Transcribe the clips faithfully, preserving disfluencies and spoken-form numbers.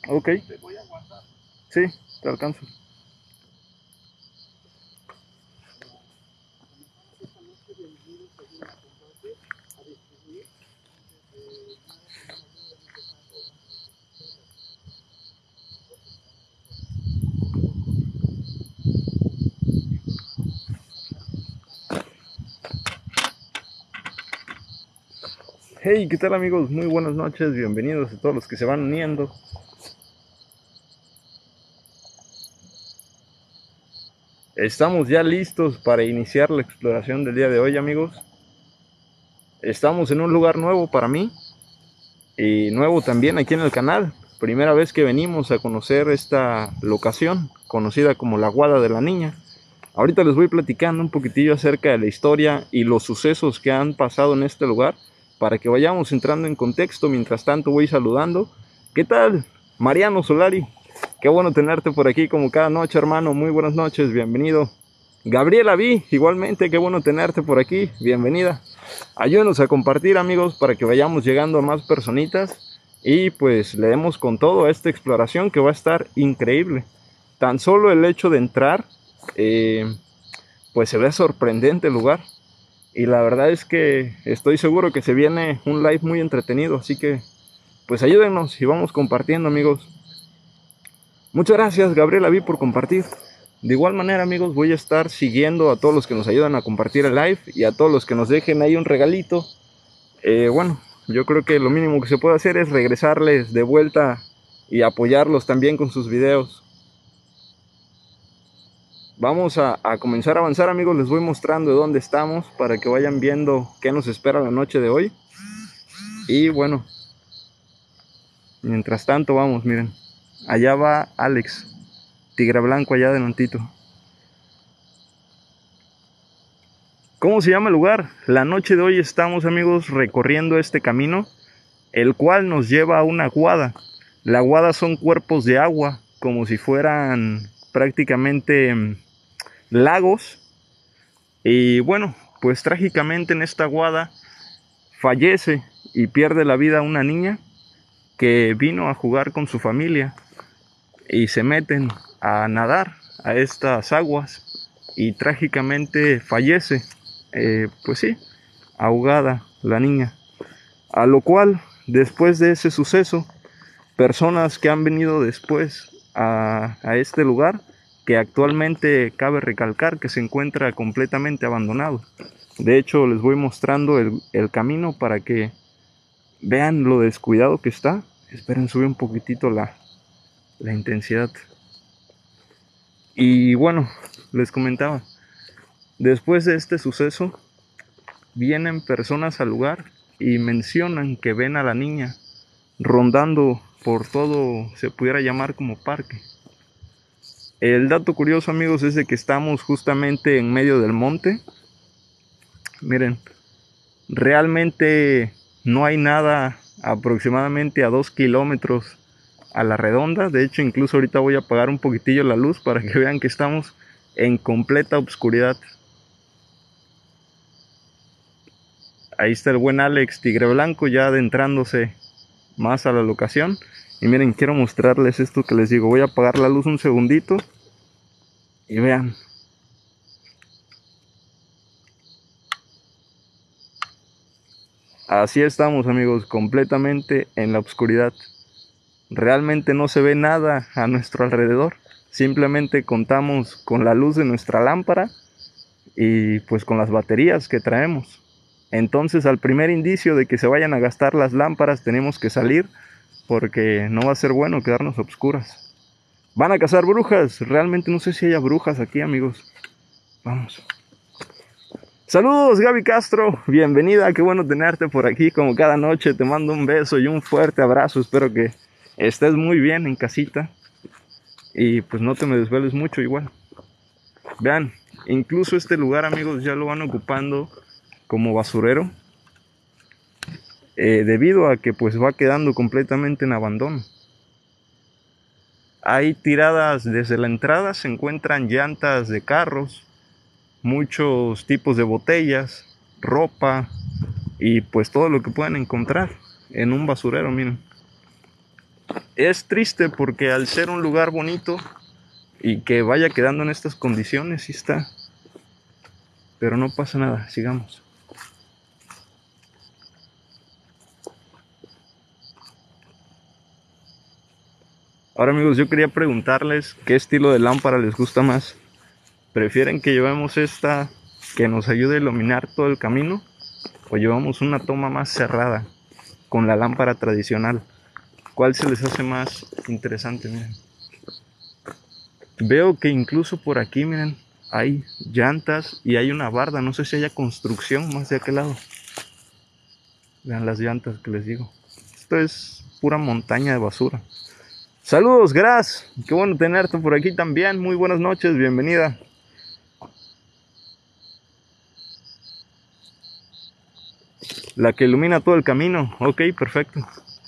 Ok, Te voy a aguantar. sí, te alcanzo. Esta noche bienvenidos según la comparte a distribuir. Entonces, eh, nada, pues nada más voy a ir dejando Hey, ¿qué tal amigos? Muy buenas noches, bienvenidos a todos los que se van uniendo. Estamos ya listos para iniciar la exploración del día de hoy, amigos. Estamos en un lugar nuevo para mí y nuevo también aquí en el canal. Primera vez que venimos a conocer esta locación, conocida como la Guada de la Niña. Ahorita les voy platicando un poquitillo acerca de la historia y los sucesos que han pasado en este lugar para que vayamos entrando en contexto. Mientras tanto voy saludando. ¿Qué tal? Mariano Solari, qué bueno tenerte por aquí como cada noche, hermano. Muy buenas noches, bienvenido. Gabriela Vi, igualmente, qué bueno tenerte por aquí, bienvenida. Ayúdenos a compartir, amigos, para que vayamos llegando a más personitas y pues le demos con todo a esta exploración que va a estar increíble. Tan solo el hecho de entrar, eh, pues se ve sorprendente el lugar. Y la verdad es que estoy seguro que se viene un live muy entretenido, así que pues ayúdenos y vamos compartiendo, amigos. Muchas gracias, Gabriela Vi, por compartir. De igual manera, amigos, voy a estar siguiendo a todos los que nos ayudan a compartir el live y a todos los que nos dejen ahí un regalito. Eh, bueno, yo creo que lo mínimo que se puede hacer es regresarles de vuelta y apoyarlos también con sus videos. Vamos a, a comenzar a avanzar, amigos. Les voy mostrando de dónde estamos para que vayan viendo qué nos espera la noche de hoy. Y bueno, mientras tanto vamos, miren. Allá va Alex, tigre blanco allá adelantito. ¿Cómo se llama el lugar? La noche de hoy estamos, amigos, recorriendo este camino, el cual nos lleva a una guada. La guada son cuerpos de agua, como si fueran prácticamente mmm, lagos. Y bueno, pues trágicamente en esta guada fallece y pierde la vida una niña que vino a jugar con su familia y se meten a nadar a estas aguas y trágicamente fallece. Eh, pues sí, ahogada la niña. A lo cual, después de ese suceso, personas que han venido después a, a este lugar, que actualmente cabe recalcar que se encuentra completamente abandonado. De hecho, les voy mostrando el, el camino para que vean lo descuidado que está. Esperen, sube un poquitito la, la intensidad. Y bueno, les comentaba, después de este suceso, vienen personas al lugar y mencionan que ven a la niña rondando por todo, se pudiera llamar como parque. El dato curioso, amigos, es de que estamos justamente en medio del monte. Miren, realmente no hay nada aproximadamente a dos kilómetros a la redonda. De hecho, incluso ahorita voy a apagar un poquitillo la luz para que vean que estamos en completa oscuridad. Ahí está el buen Alex, tigre blanco, ya adentrándose más a la locación. Y miren, quiero mostrarles esto que les digo. Voy a apagar la luz un segundito y vean. Así estamos, amigos, completamente en la oscuridad. Realmente no se ve nada a nuestro alrededor. Simplemente contamos con la luz de nuestra lámpara y pues con las baterías que traemos. Entonces, al primer indicio de que se vayan a gastar las lámparas, tenemos que salir porque no va a ser bueno quedarnos a oscuras. Van a cazar brujas. Realmente no sé si haya brujas aquí, amigos. Vamos. Saludos, Gaby Castro. Bienvenida. Qué bueno tenerte por aquí como cada noche. Te mando un beso y un fuerte abrazo. Espero que estés muy bien en casita. Y pues no te me desveles mucho igual. Vean, incluso este lugar, amigos, ya lo van ocupando como basurero. Eh, debido a que pues va quedando completamente en abandono. Hay tiradas desde la entrada, se encuentran llantas de carros, muchos tipos de botellas, ropa y pues todo lo que puedan encontrar en un basurero, miren. Es triste porque al ser un lugar bonito y que vaya quedando en estas condiciones, sí está. Pero no pasa nada, sigamos. Ahora amigos, yo quería preguntarles qué estilo de lámpara les gusta más. ¿Prefieren que llevemos esta que nos ayude a iluminar todo el camino? ¿O llevamos una toma más cerrada con la lámpara tradicional? ¿Cuál se les hace más interesante? Miren. Veo que incluso por aquí, miren, hay llantas y hay una barda. No sé si haya construcción más de aquel lado. Vean las llantas que les digo. Esto es pura montaña de basura. Saludos, Gras. Qué bueno tenerte por aquí también. Muy buenas noches, bienvenida. La que ilumina todo el camino. Ok, perfecto.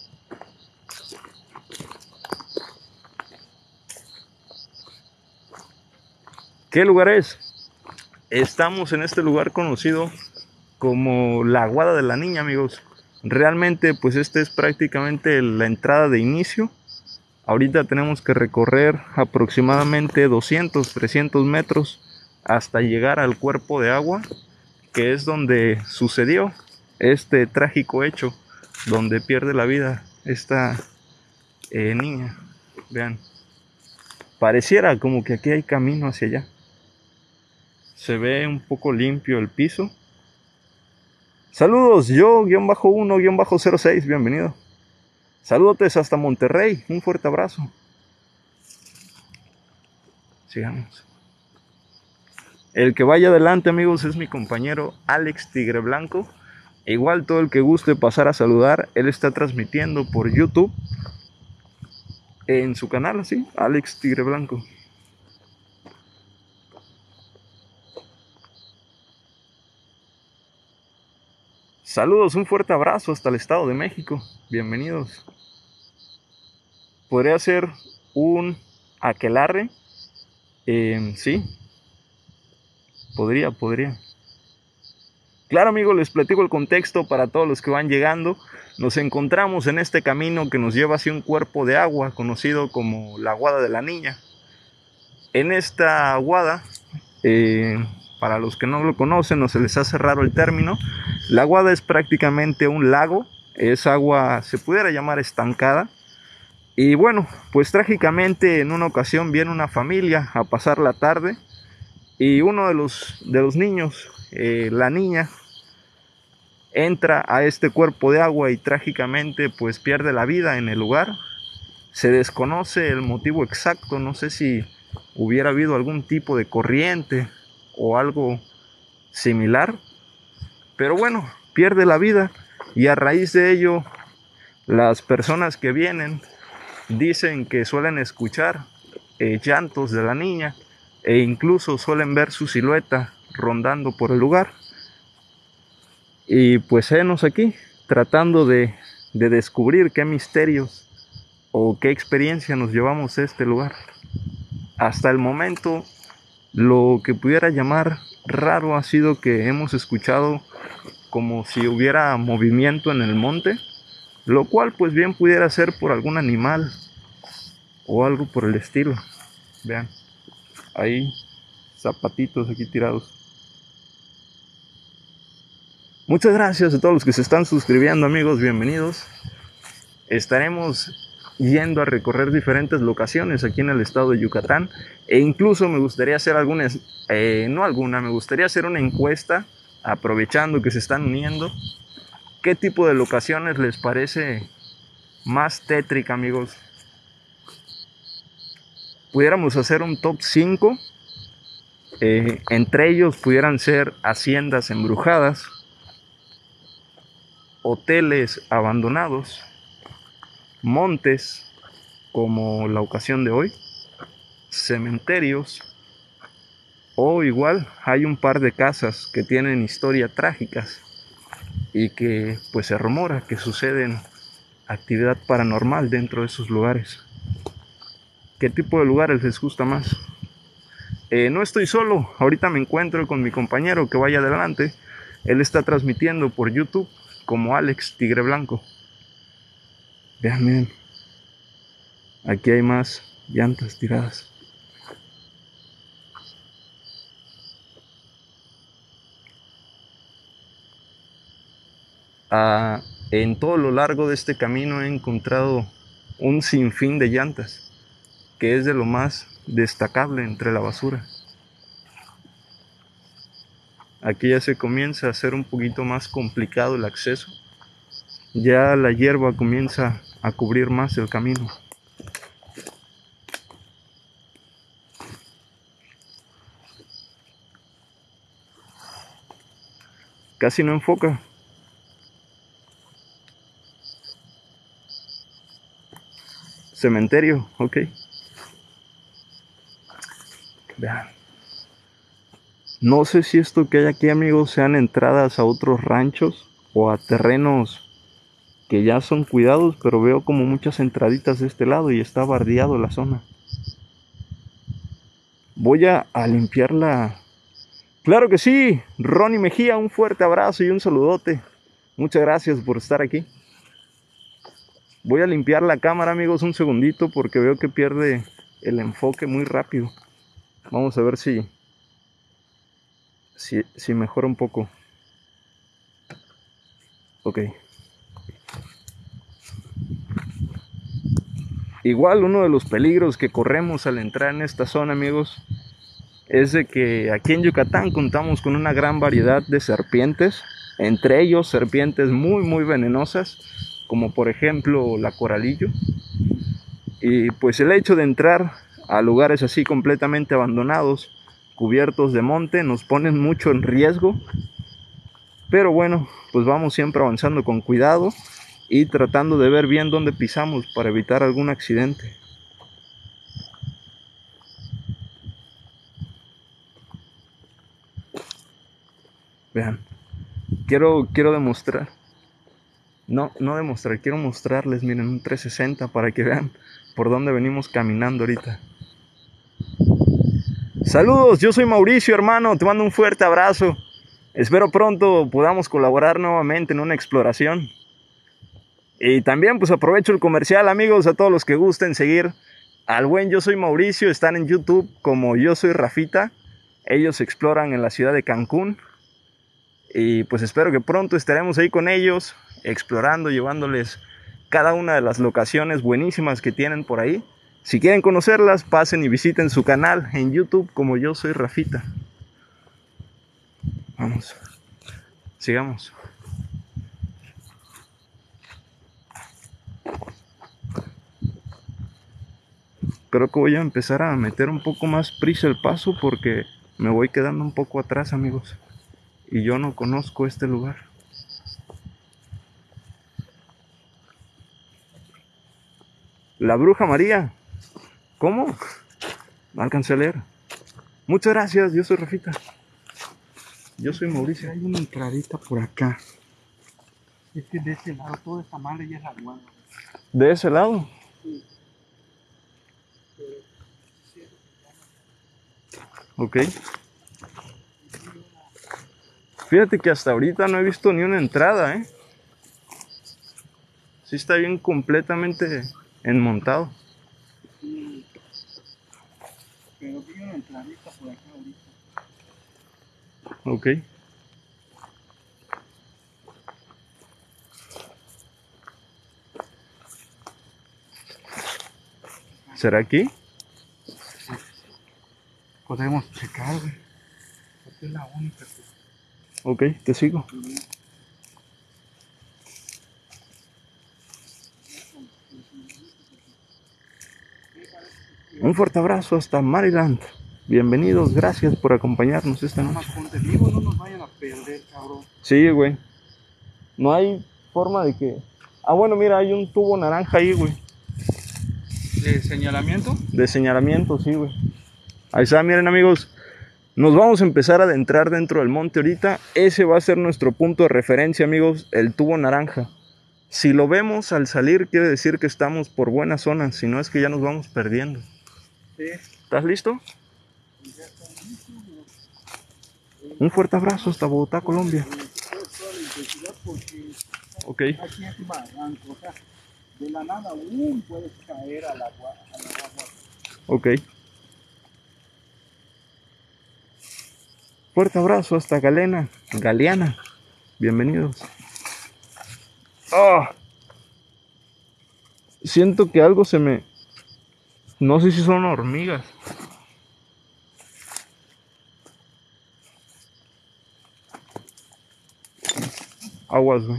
¿Qué lugar es? Estamos en este lugar conocido como la Aguada de la Niña, amigos. Realmente, pues este es prácticamente la entrada de inicio. Ahorita tenemos que recorrer aproximadamente doscientos, trescientos metros hasta llegar al cuerpo de agua, que es donde sucedió este trágico hecho, donde pierde la vida esta eh, niña. Vean, pareciera como que aquí hay camino hacia allá. Se ve un poco limpio el piso. Saludos, yo, guión bajo uno, guión bajo cero seis, bienvenido. Saludos hasta Monterrey, un fuerte abrazo. Sigamos. El que vaya adelante, amigos, es mi compañero Alex Tigre Blanco. Igual todo el que guste pasar a saludar, él está transmitiendo por YouTube en su canal, así, Alex Tigre Blanco. Saludos, un fuerte abrazo hasta el Estado de México. Bienvenidos. Podría ser un aquelarre. Eh, sí. Podría, podría. Claro, amigos, les platico el contexto para todos los que van llegando. Nos encontramos en este camino que nos lleva hacia un cuerpo de agua conocido como la Aguada de la Niña. En esta aguada, eh, para los que no lo conocen o se les hace raro el término, la aguada es prácticamente un lago, es agua, se pudiera llamar estancada. Y bueno, pues trágicamente en una ocasión viene una familia a pasar la tarde y uno de los, de los niños, eh, la niña, entra a este cuerpo de agua y trágicamente pues pierde la vida en el lugar. Se desconoce el motivo exacto, no sé si hubiera habido algún tipo de corriente o algo similar, pero bueno, pierde la vida y a raíz de ello las personas que vienen dicen que suelen escuchar eh, llantos de la niña e incluso suelen ver su silueta rondando por el lugar. Y pues enos aquí tratando de, de descubrir qué misterios o qué experiencia nos llevamos a este lugar. Hasta el momento lo que pudiera llamar raro ha sido que hemos escuchado como si hubiera movimiento en el monte, lo cual pues bien pudiera ser por algún animal o algo por el estilo. Vean, hay zapatitos aquí tirados. Muchas gracias a todos los que se están suscribiendo, amigos, bienvenidos. Estaremos yendo a recorrer diferentes locaciones aquí en el estado de Yucatán e incluso me gustaría hacer algunas, eh, no alguna, me gustaría hacer una encuesta aprovechando que se están uniendo. ¿Qué tipo de locaciones les parece más tétrica, amigos? Pudiéramos hacer un top cinco, eh, entre ellos pudieran ser haciendas embrujadas, hoteles abandonados, montes como la ocasión de hoy, cementerios o igual hay un par de casas que tienen historias trágicas y que pues se rumora que suceden actividad paranormal dentro de esos lugares. ¿Qué tipo de lugares les gusta más? Eh, no estoy solo, ahorita me encuentro con mi compañero que vaya adelante. Él está transmitiendo por YouTube como Alex Tigre Blanco. Vean, miren. Aquí hay más llantas tiradas. Ah, en todo lo largo de este camino he encontrado un sinfín de llantas, que es de lo más destacable entre la basura. Aquí ya se comienza a hacer un poquito más complicado el acceso. Ya la hierba comienza a cubrir más el camino. Casi no enfoca. Cementerio, ok. Vean. No sé si esto que hay aquí, amigos, sean entradas a otros ranchos o a terrenos que ya son cuidados, pero veo como muchas entraditas de este lado y está bardeado la zona. Voy a, a limpiarla. Claro que sí, Ronnie Mejía, un fuerte abrazo y un saludote. Muchas gracias por estar aquí. Voy a limpiar la cámara, amigos, un segundito porque veo que pierde el enfoque muy rápido. Vamos a ver si, si, si mejora un poco. Ok. Igual uno de los peligros que corremos al entrar en esta zona, amigos, es de que aquí en Yucatán contamos con una gran variedad de serpientes, entre ellos serpientes muy muy venenosas, como por ejemplo la coralillo. Y pues el hecho de entrar a lugares así completamente abandonados, cubiertos de monte, nos ponen mucho en riesgo. Pero bueno, pues vamos siempre avanzando con cuidado y tratando de ver bien dónde pisamos para evitar algún accidente. Vean, quiero, quiero demostrar, no, no demostrar, quiero mostrarles, miren, un trescientos sesenta para que vean por dónde venimos caminando ahorita. Saludos, yo soy Mauricio, hermano, te mando un fuerte abrazo. Espero pronto podamos colaborar nuevamente en una exploración. Y también pues aprovecho el comercial, amigos, a todos los que gusten seguir al buen Yo Soy Mauricio, están en YouTube como Yo Soy Rafita. Ellos exploran en la ciudad de Cancún. Y pues espero que pronto estaremos ahí con ellos, explorando, llevándoles cada una de las locaciones buenísimas que tienen por ahí. Si quieren conocerlas, pasen y visiten su canal en YouTube como Yo Soy Rafita. Vamos, sigamos. Creo que voy a empezar a meter un poco más prisa el paso porque me voy quedando un poco atrás, amigos. Y yo no conozco este lugar. La Bruja María. ¿Cómo? No alcancé a leer. Muchas gracias, yo soy Rafita. Yo soy Mauricio. Hay una entradita por acá. Es que de ese lado todo está mal y es la buena. ¿De ese lado? Sí. Ok. Fíjate que hasta ahorita no he visto ni una entrada, ¿eh? Sí está bien completamente enmontado. Sí. Pero vi una entradita por acá ahorita. Ok. ¿Será aquí? Podemos checar, güey. Esta es la única que... Ok, te sigo. Un fuerte abrazo hasta Maryland. Bienvenidos, gracias por acompañarnos esta noche. Más ponte vivo, no nos vayan a perder, cabrón. Sí, güey. No hay forma de que... Ah, bueno, mira, hay un tubo naranja ahí, güey. ¿De señalamiento? De señalamiento, sí, güey. Ahí está, miren, amigos. Nos vamos a empezar a adentrar dentro del monte ahorita. Ese va a ser nuestro punto de referencia, amigos, el tubo naranja. Si lo vemos al salir, quiere decir que estamos por buena zona. Si no, es que ya nos vamos perdiendo. Sí. ¿Estás listo? Un fuerte abrazo hasta Bogotá, Colombia. Ok. Aquí es barranco, o sea, de la nada, ¡um!, puedes caer al agua, al agua. Ok. Fuerte abrazo hasta Galena, Galeana. Bienvenidos. Oh, siento que algo se me... No sé si son hormigas. Aguas, güey.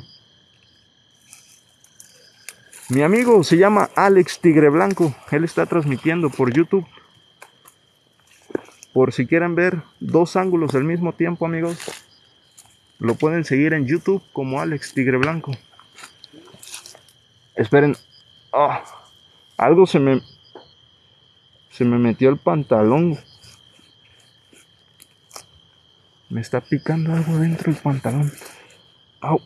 Mi amigo se llama Alex Tigre Blanco. Él está transmitiendo por YouTube. Por si quieren ver dos ángulos al mismo tiempo, amigos, lo pueden seguir en YouTube como Alex Tigre Blanco. Esperen. Oh, algo se me... Se me metió el pantalón. Me está picando algo dentro del pantalón. Au.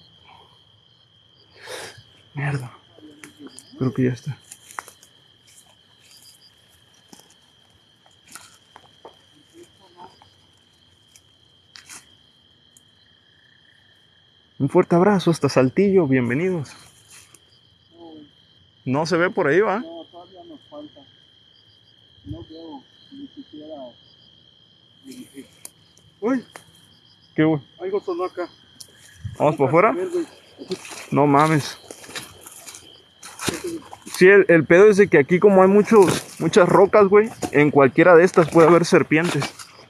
Mierda. Creo que ya está. Un fuerte abrazo hasta Saltillo. Bienvenidos. No se ve por ahí, ¿va? No, todavía nos falta. No veo ni siquiera. Uy, ¿Qué, güey? algo sonó acá. ¿Vamos por afuera? A ver, güey. No mames. Sí, el, el pedo es de que aquí como hay muchos, muchas rocas, güey, en cualquiera de estas puede haber serpientes.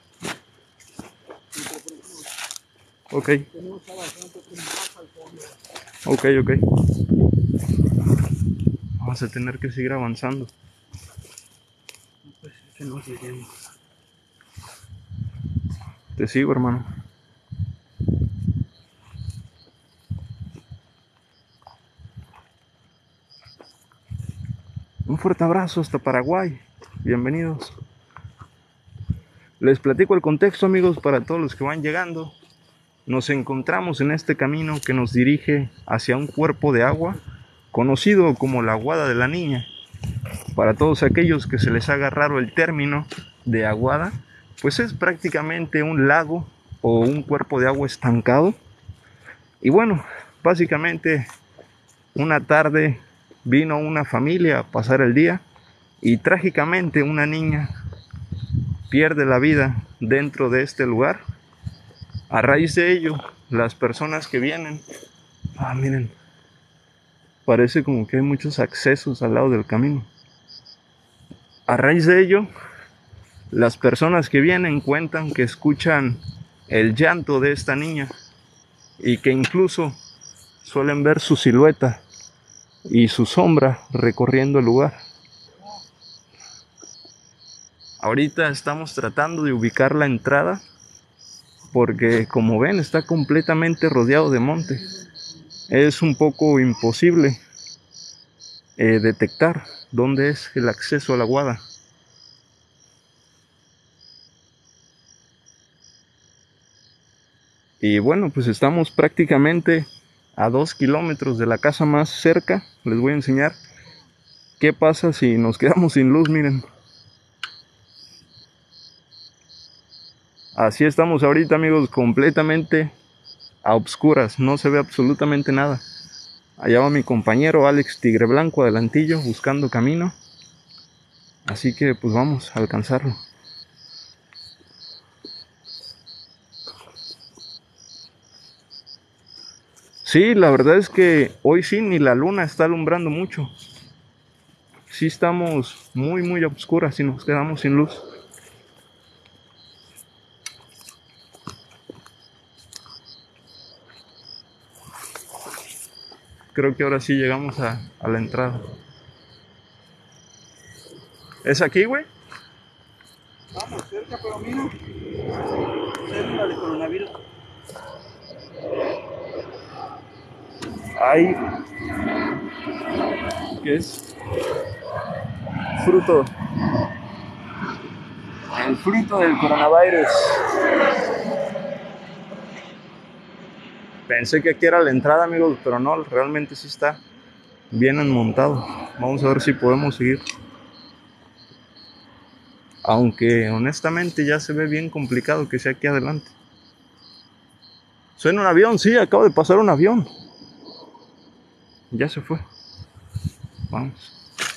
Ok. Tenemos que avanzar un poco más al fondo. Ok, ok. Vamos a tener que seguir avanzando. No, pues ese no lleguemos. Te sigo, hermano. Un fuerte abrazo hasta Paraguay. Bienvenidos. Les platico el contexto, amigos, para todos los que van llegando. Nos encontramos en este camino que nos dirige hacia un cuerpo de agua conocido como la Aguada de la Niña. Para todos aquellos que se les haga raro el término de aguada, pues es prácticamente un lago o un cuerpo de agua estancado. Y bueno, básicamente una tarde vino una familia a pasar el día y trágicamente una niña pierde la vida dentro de este lugar. A raíz de ello, las personas que vienen, ah, miren, parece como que hay muchos accesos al lado del camino. A raíz de ello, las personas que vienen cuentan que escuchan el llanto de esta niña y que incluso suelen ver su silueta y su sombra recorriendo el lugar. Ahorita estamos tratando de ubicar la entrada porque, como ven, está completamente rodeado de monte. Es un poco imposible eh, detectar dónde es el acceso a la Aguada. Y bueno, pues estamos prácticamente a dos kilómetros de la casa más cerca. Les voy a enseñar qué pasa si nos quedamos sin luz, miren. Así estamos ahorita, amigos, completamente a obscuras, no se ve absolutamente nada. Allá va mi compañero Alex Tigre Blanco adelantillo buscando camino. Así que pues vamos a alcanzarlo. Sí, la verdad es que hoy sí ni la luna está alumbrando mucho. Sí estamos muy muy a obscuras y nos quedamos sin luz. Creo que ahora sí llegamos a, a la entrada. ¿Es aquí, güey? Vamos cerca, pero mira. Célula de coronavirus. Hay... ¿Qué es? Fruto. El fruto del coronavirus. Pensé que aquí era la entrada, amigos, pero no, realmente sí está bien enmontado. Vamos a ver si podemos seguir. Aunque honestamente ya se ve bien complicado que sea aquí adelante. Suena un avión, sí, acaba de pasar un avión. Ya se fue. Vamos.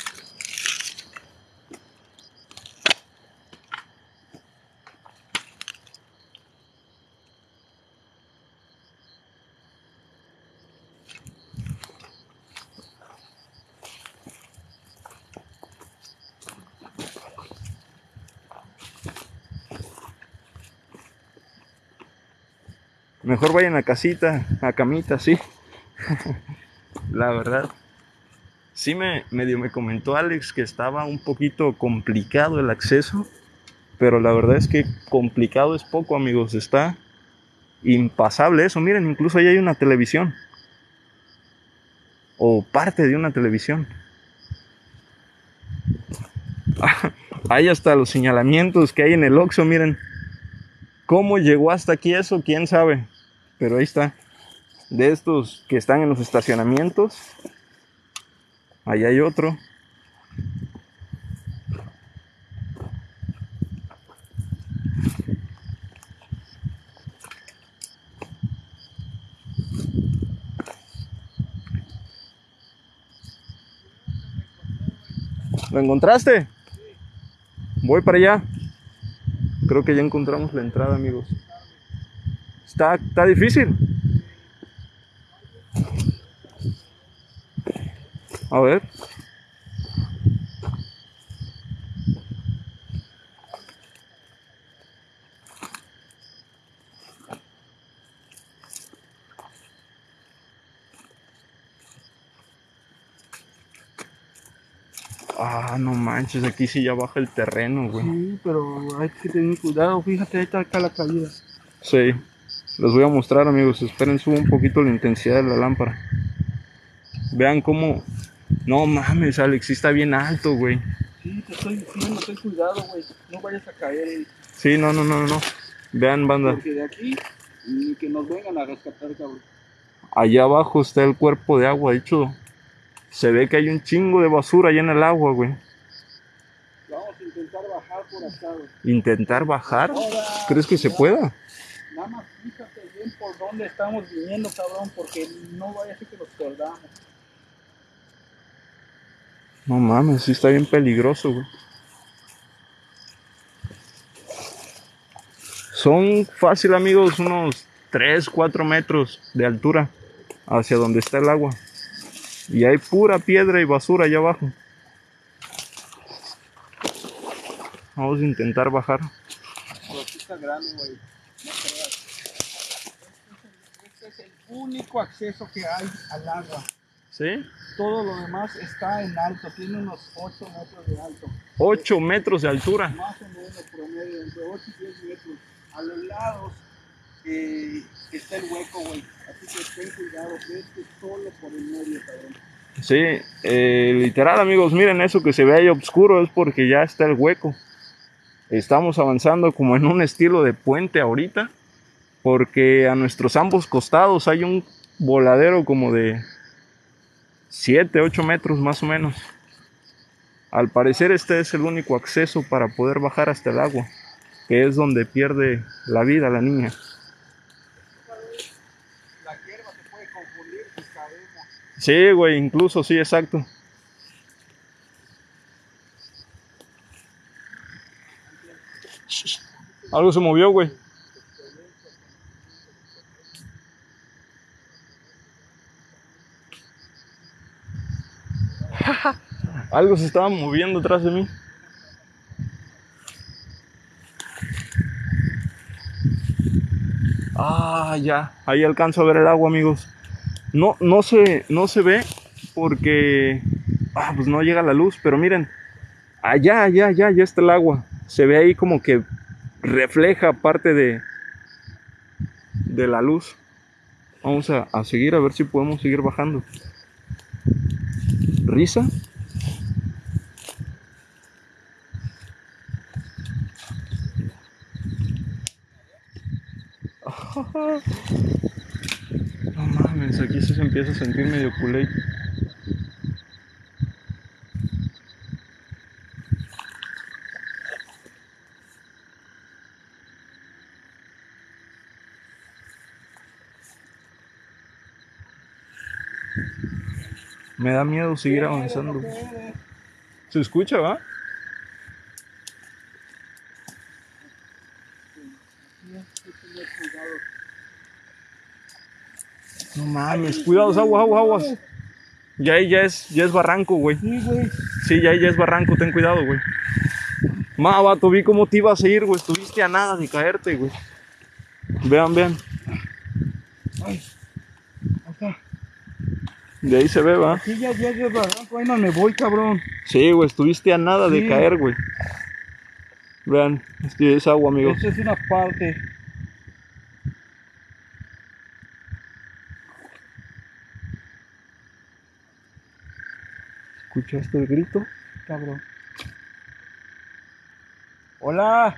Mejor vayan a casita, a camita, sí. La verdad. Sí me medio me comentó Alex que estaba un poquito complicado el acceso, pero la verdad es que complicado es poco, amigos. Está impasable eso. Miren, incluso ahí hay una televisión. O parte de una televisión. Hay hasta los señalamientos que hay en el Oxxo, miren. ¿Cómo llegó hasta aquí eso? ¿Quién sabe? Pero ahí está. De estos que están en los estacionamientos. Ahí hay otro. ¿Lo encontraste? Voy para allá. Creo que ya encontramos la entrada, amigos. Está, está difícil. A ver. Ah, no manches, aquí sí ya baja el terreno, güey. Sí, pero hay que tener cuidado. Fíjate, ahí está acá la caída. Sí. Les voy a mostrar, amigos. Esperen, subo un poquito la intensidad de la lámpara. Vean cómo... No mames, Alex, sí está bien alto, güey. Sí, te estoy diciendo, ten cuidado, güey. No vayas a caer, eh, Sí, no, no, no, no. Vean, banda. porque de aquí ni que nos vengan a rescatar, cabrón. Allá abajo está el cuerpo de agua. De hecho, se ve que hay un chingo de basura allá en el agua, güey. Vamos a intentar bajar por acá, güey. ¿Intentar bajar? Ahora, ¿Crees que se ya, pueda? nada más fíjate bien por dónde estamos viniendo, cabrón, porque no vaya a ser que nos perdamos. No mames, sí está bien peligroso, güey. Son fácil, amigos, unos tres, cuatro metros de altura hacia donde está el agua. Y hay pura piedra y basura allá abajo. Vamos a intentar bajar. Pero aquí está grande, güey. No creas. Este es el único acceso que hay al agua. ¿Sí? Todo lo demás está en alto, tiene unos ocho metros de alto. ocho metros de altura. Más o menos promedio, entre ocho y diez metros. A los lados eh, está el hueco, güey. Así que ten cuidado, que este es solo por el medio, cabrón. Sí, eh, literal, amigos, miren eso que se ve ahí oscuro, es porque ya está el hueco. Estamos avanzando como en un estilo de puente ahorita, porque a nuestros ambos costados hay un voladero como de siete, ocho metros más o menos. Al parecer este es el único acceso para poder bajar hasta el agua, que es donde pierde la vida la niña. La hierba se puede confundir si caemos. Sí, güey, incluso sí, exacto. Algo se movió, güey. Algo se estaba moviendo atrás de mí. Ah, ya. Ahí alcanzo a ver el agua, amigos. No, no se, no se ve porque ah, pues no llega la luz. Pero miren, allá, allá, allá, ya está el agua. Se ve ahí como que refleja parte de, de la luz. Vamos a, a seguir a ver si podemos seguir bajando. ¿Risa? No mames, aquí sí se empieza a sentir medio culé. Me da miedo seguir ¿Qué eres? avanzando. ¿Lo que eres? ¿Se escucha, va? No mames, cuidados, aguas, aguas, aguas. Ya ahí ya es, ya es barranco, güey. Sí, güey. Sí, ya ahí ya es barranco, ten cuidado, güey. Ma, vato, vi cómo te ibas a ir, güey. Estuviste a nada de caerte, güey. Vean, vean. Ay, acá. De ahí se ve, va. Aquí ya, ya, ya, barranco, ahí no me voy, cabrón. Sí, güey, estuviste a nada de Sí. caer, güey. Vean, este es agua, amigos. Esta es una parte. ¿Escuchaste el grito? Cabrón. Hola.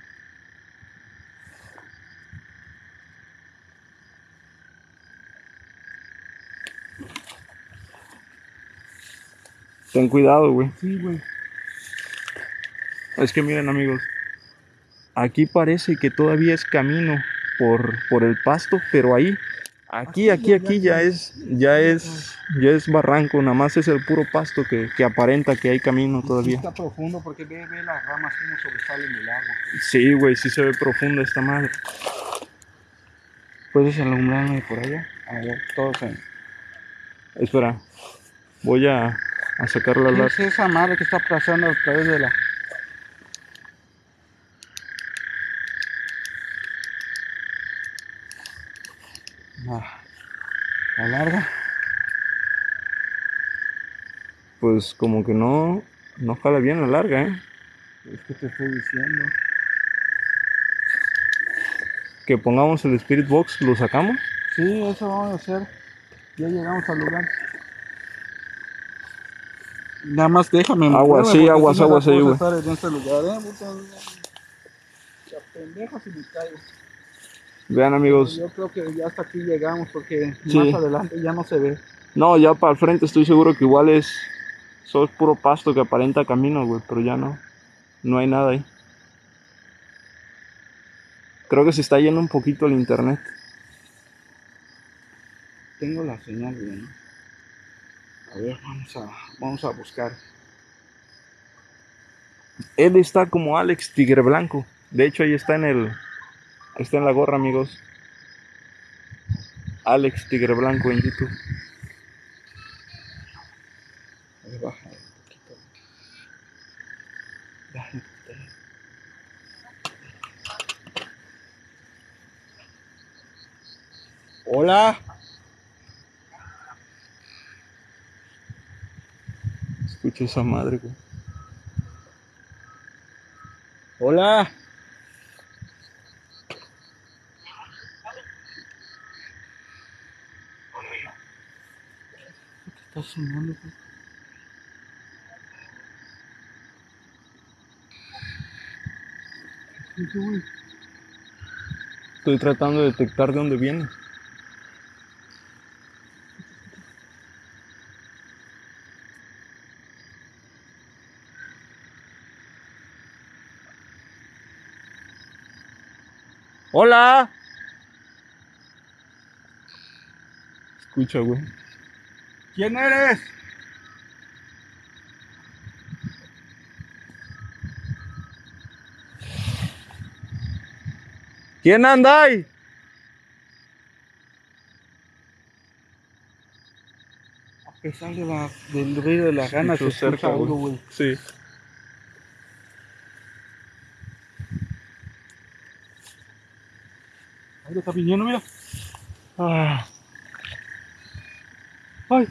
Ten cuidado, güey. Sí, güey. Es que miren, amigos. Aquí parece que todavía es camino por, por el pasto, pero ahí, aquí, aquí, aquí ya es, ya es, ya es barranco, nada más es el puro pasto que, que aparenta que hay camino Sí todavía. está profundo porque ve, ve las ramas como sobresalen del agua. Sí, güey, sí se ve profunda esta madre. ¿Puedes alumbrarme por allá? A ver, todos en... Espera, voy a, a sacarla al ¿Qué lado. es esa madre que está pasando a través de la... Ah, la larga? Pues como que no, no jala bien la larga, ¿eh? Es que te estoy diciendo. Que pongamos el Spirit Box, lo sacamos. Sí, eso vamos a hacer. Ya llegamos al lugar. Nada más déjame Aguas, moverme sí, porque aguas, sí me da aguas ahí, cosa güey. estar en este lugar, eh. Puta, la pendeja si me caigo. Vean, Pero amigos. yo creo que ya hasta aquí llegamos porque Sí. más adelante ya no se ve. No, ya para el frente estoy seguro que igual es, solo es puro pasto que aparenta camino, güey, pero ya no, no hay nada ahí. Creo que se está yendo un poquito el internet. Tengo la señal bien. A ver, vamos a, vamos a buscar. Él está como Alex Tigre Blanco. De hecho, ahí está en el, está en la gorra, amigos. Alex Tigre Blanco en YouTube. A ver, baja un poquito. Baja un poquito. Hola. Escucha esa madre, güey. Hola. ¿Qué está sonando, güey? ¿Qué, güey? Estoy tratando de detectar de dónde viene. ¡Hola! Escucha, güey. ¿Quién eres? ¿Quién anda ahí? A pesar de la, del ruido de las ganas se Escucho escucha cerca, algo, güey. güey. Sí. Algo está viniendo, mira. Ah. Ay.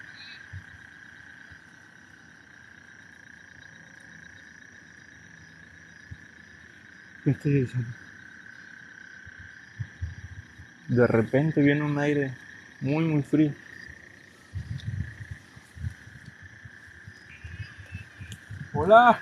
¿Qué estoy diciendo? De repente viene un aire muy, muy frío. Hola.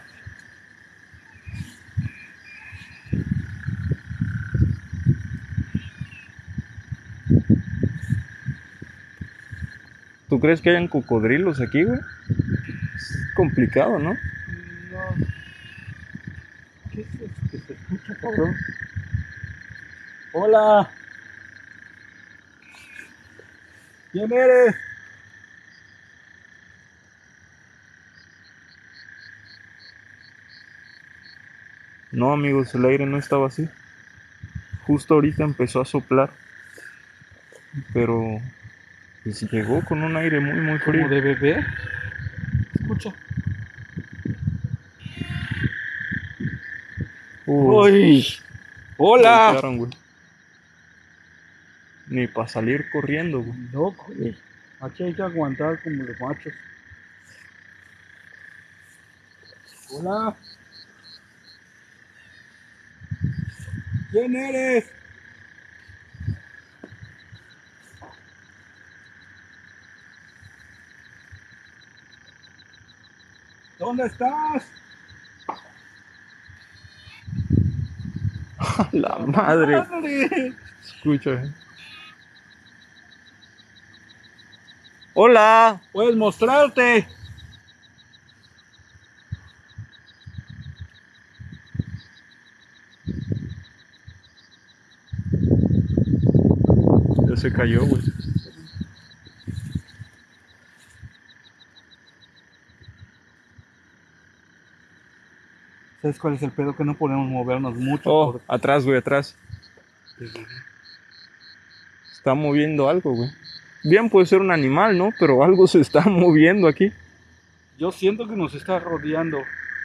¿Tú crees que hayan cocodrilos aquí, güey? Es complicado, ¿no? No. ¿Qué es eso que se escucha, cabrón? Hola. ¿Quién eres? No, amigos, el aire no estaba así. Justo ahorita empezó a soplar, pero pues llegó con un aire muy, muy frío. Como de bebé. Escucha. Uh, ¡Uy! ¡Hola! voltearon, güey. Ni para salir corriendo, güey. Loco, güey. Aquí hay que aguantar como los machos. Hola. ¿Quién eres? ¿Dónde estás? La madre. ¡Madre! Escucha. eh. Hola. Puedes mostrarte. Ya se cayó, güey. ¿Sabes cuál es el pedo? Que no podemos movernos mucho. Oh, Por... atrás, güey, atrás. Está moviendo algo, güey. Bien puede ser un animal, ¿no? Pero algo se está moviendo aquí. Yo siento que nos está rodeando.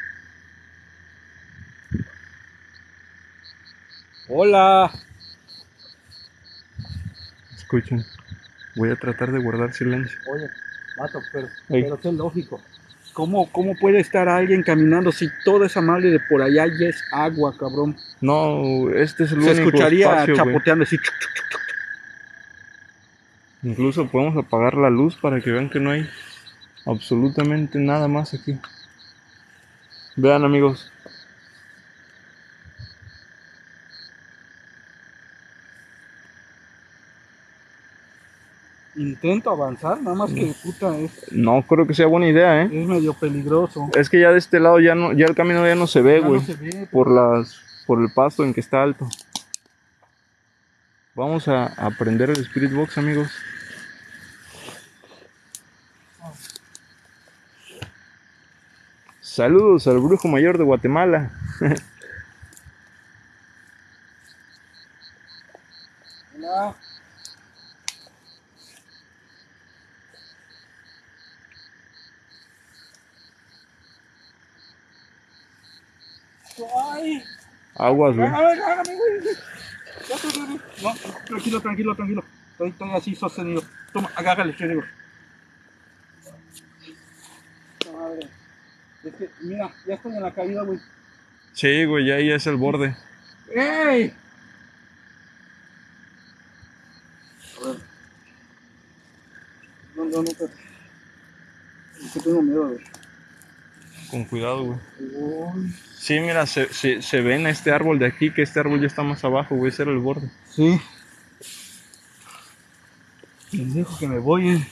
Hola. Escuchen. Voy a tratar de guardar silencio. Oye, vato, pero, Ey. pero qué lógico. ¿Cómo, ¿Cómo puede estar alguien caminando si toda esa madre de por allá ya es agua, cabrón? No, este es el Se único escucharía espacio, güey. chapoteando así. chuc, chuc, chuc, chuc. Incluso podemos apagar la luz para que vean que no hay absolutamente nada más aquí. Vean, amigos. Intento avanzar, nada más que puta es, No creo que sea buena idea, ¿eh? es medio peligroso. Es que ya de este lado ya no, ya el camino ya no se ve, Ya güey. no se ve, Por pero- las, por el pasto en que está alto. Vamos a aprender el Spirit Box, amigos. Saludos al brujo mayor de Guatemala. Hola. Ay. Aguas, güey. Agárrame, agárrame, güey. Ya te agarré. No, tranquilo, tranquilo, tranquilo. Estoy, estoy así sostenido. Toma, agárrale, chévere. Madre. Es que, mira, ya estoy en la caída, güey. Sí, güey, ya ahí es el borde. ¡Ey! A ver. No, no, no. Es que tengo miedo, güey. Con cuidado, güey. Uy. Sí, mira, se, se, se ve en este árbol de aquí que este árbol ya está más abajo, güey. Ese era el borde. Sí. Les dijo que me voy. eh.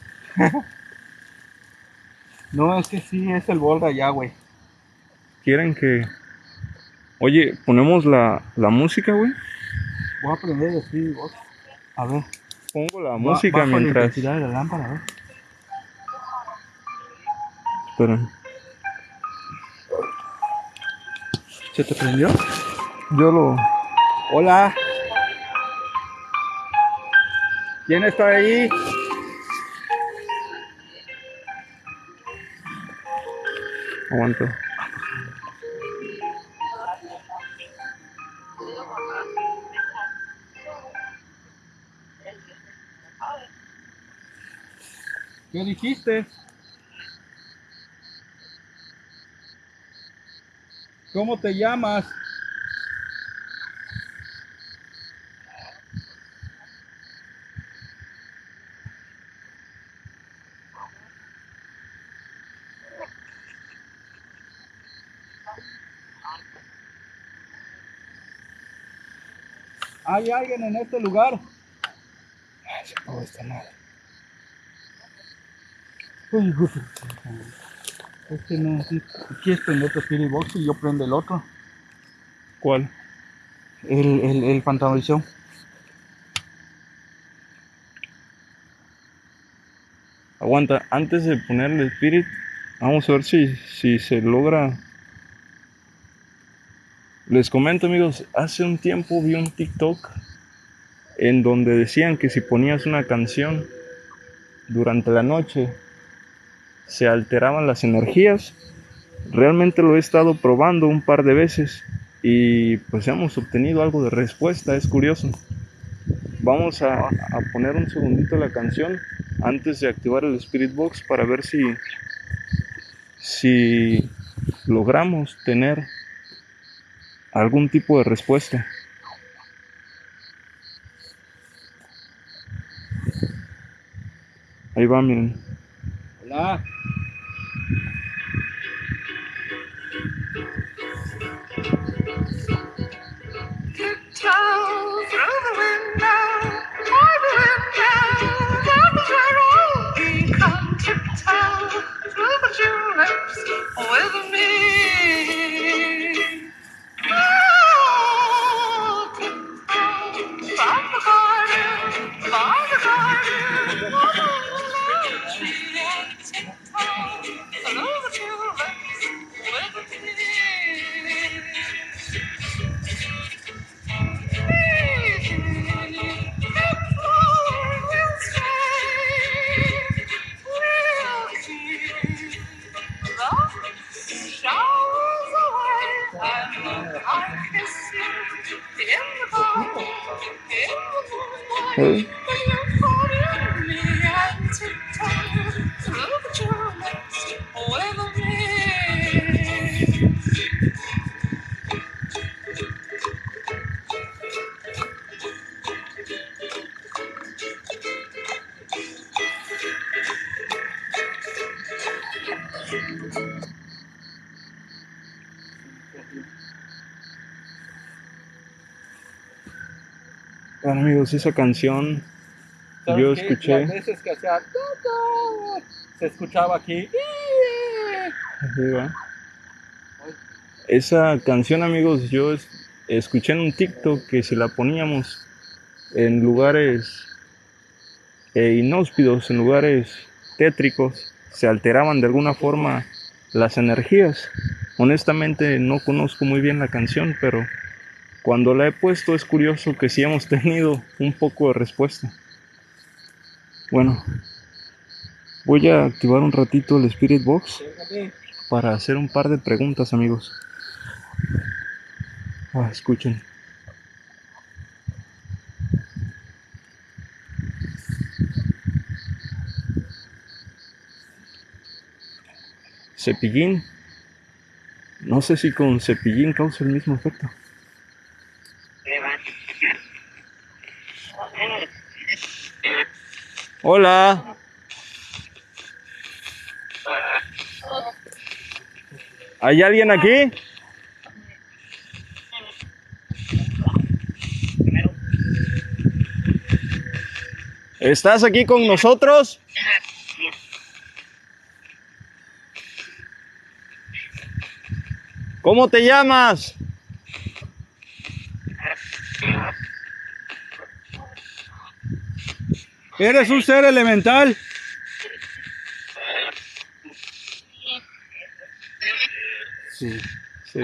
No, es que sí, es el borde allá, güey. Quieren que... Oye, ponemos la, la música, güey. Voy a prender el Spirit Box. A ver. Pongo la Ba- música bajo la mientras... intensidad de la lámpara, a ver. Espera. ¿Se te prendió? Yo lo... Hola. ¿Quién está ahí? Aguanto. ¿Qué dijiste? ¿Cómo te llamas? ¿Hay alguien en este lugar? Ay, se acabó esta madre. Uy, güey. Es que no, sí. ¿Quieres prender tu Spirit Box y yo prendo el otro? ¿Cuál? El, el, el Fantasmavisión. Aguanta, antes de ponerle el Spirit, vamos a ver si, si se logra... Les comento, amigos, hace un tiempo vi un TikTok en donde decían que si ponías una canción durante la noche se alteraban las energías. Realmente lo he estado probando un par de veces y pues hemos obtenido algo de respuesta, es curioso. Vamos a, a poner un segundito la canción antes de activar el Spirit Box para ver si, si logramos tener algún tipo de respuesta. Ahí va, miren. Hola. ¿Eh? Bueno, amigos, esa canción yo qué? escuché. Las veces que hacía se escuchaba aquí. Ahí va. Esa canción, amigos, yo es, escuché en un TikTok que si la poníamos en lugares eh, inhóspidos, en lugares tétricos, se alteraban de alguna forma las energías. Honestamente no conozco muy bien la canción, pero cuando la he puesto es curioso que sí hemos tenido un poco de respuesta. Bueno, voy a activar un ratito el Spirit Box para hacer un par de preguntas, amigos. Ah, escuchen. Cepillín. No sé si con cepillín causa el mismo efecto. Hola. ¿Hay alguien aquí? ¿Estás aquí con nosotros? ¿Cómo te llamas? Eres un ser elemental. Sí, sí.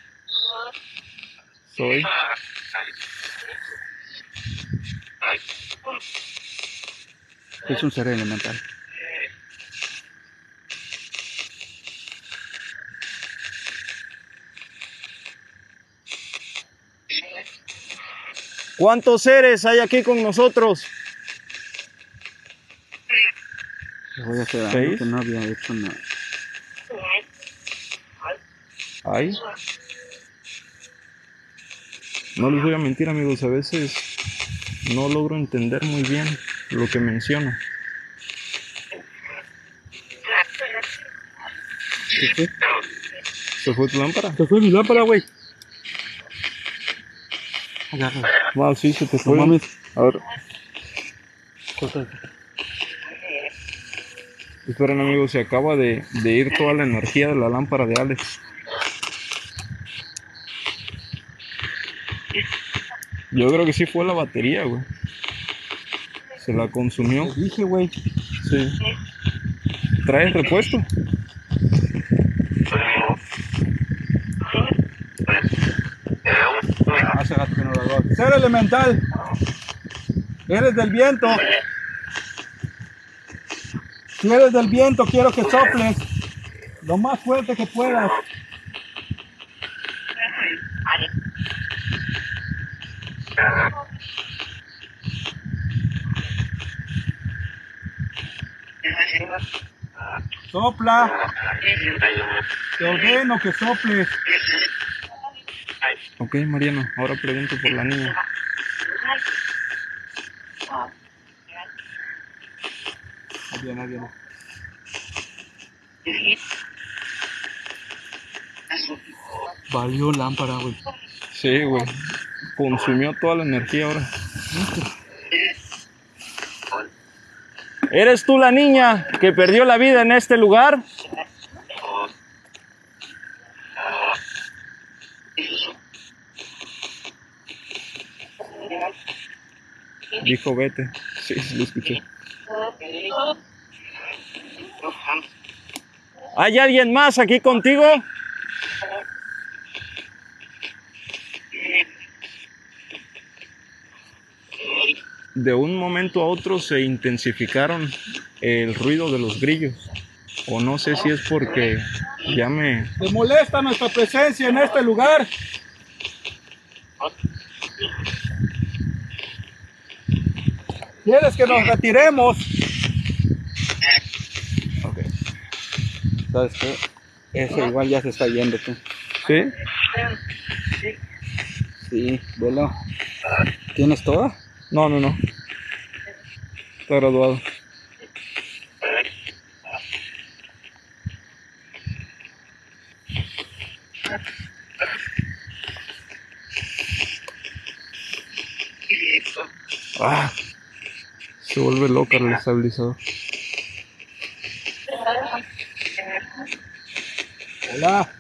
Soy. Es un ser elemental. ¿Cuántos seres hay aquí con nosotros? Voy a hacer algo que no había hecho nada. ¿Hay? No les voy a mentir, amigos, a veces no logro entender muy bien lo que menciona. ¿Qué fue? ¿Se fue tu lámpara? Se fue mi lámpara, güey. Agarra. Wow, sí, se te No fue. mames. A ver, Corta. esperen, amigos, se acaba de, de ir toda la energía de la lámpara de Alex. Yo creo que sí fue la batería, güey. Se la consumió. Te dije, güey. Sí. ¿Traes repuesto? ese gato que no lo hago. Ser elemental. Eres del viento. Si eres del viento, quiero que soples lo más fuerte que puedas. Sopla. Te ordeno que soples. Ok, Mariano, ahora pregunto por la niña. Ahí viene, ahí viene. Valió lámpara, güey. Sí, güey. Consumió toda la energía ahora. ¿Eres tú la niña que perdió la vida en este lugar? Dijo vete. Sí, sí, lo escuché. ¿Hay alguien más aquí contigo? De un momento a otro se intensificaron el ruido de los grillos. O no sé si es porque ya me... ¿Te molesta nuestra presencia en este lugar? ¿Quieres que nos retiremos? Ok. ¿Sabes qué? Ese igual ya se está yendo, tú. ¿Sí? Sí, velo. ¿Tienes toda? No, no, no. Está graduado. Ah, se vuelve loca el estabilizador. Hola.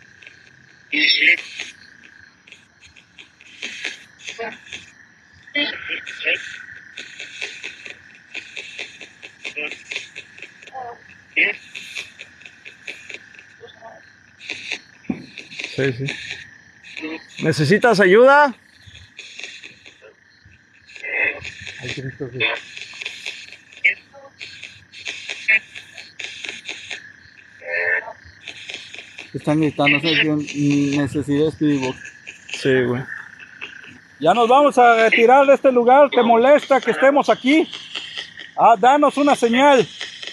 Sí, sí. ¿Necesitas ayuda? Ay, Cristo, sí. Están gritando, sé que mi necesidad es Speedy Box. Sí, güey. Ya nos vamos a retirar de este lugar. ¿Te molesta que estemos aquí? Ah, danos una señal.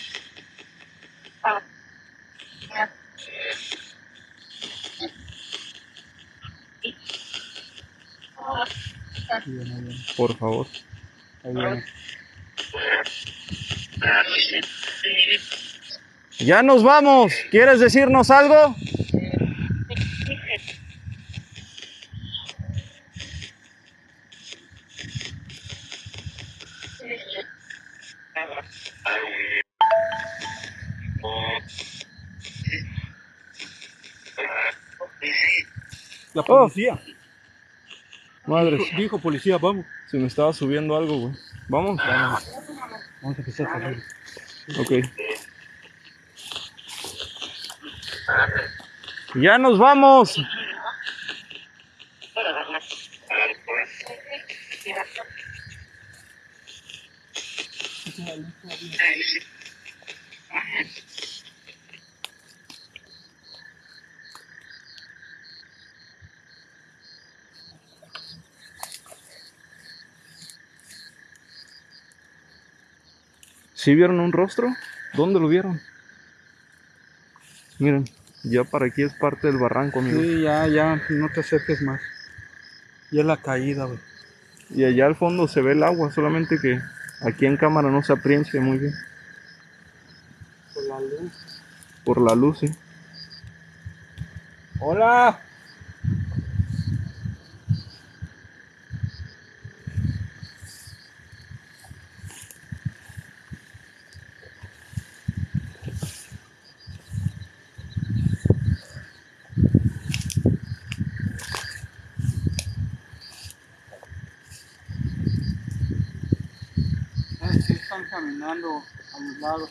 Por favor. Ahí viene. Ya nos vamos. ¿Quieres decirnos algo? La policía. Madre, Dijo, dijo policía, vamos. se me estaba subiendo algo, güey. ¿Vamos? Vamos. Vamos a empezar a salir. Ok. Ya nos vamos. ¿Sí vieron un rostro? ¿Dónde lo vieron? Miren, ya para aquí es parte del barranco, amigo. Sí, ya, ya, no te acerques más. Y es la caída, güey. Y allá al fondo se ve el agua, solamente que aquí en cámara no se aprecia muy bien. Por la luz. Por la luz, sí. Hola. Ah, sí, están caminando a los lados.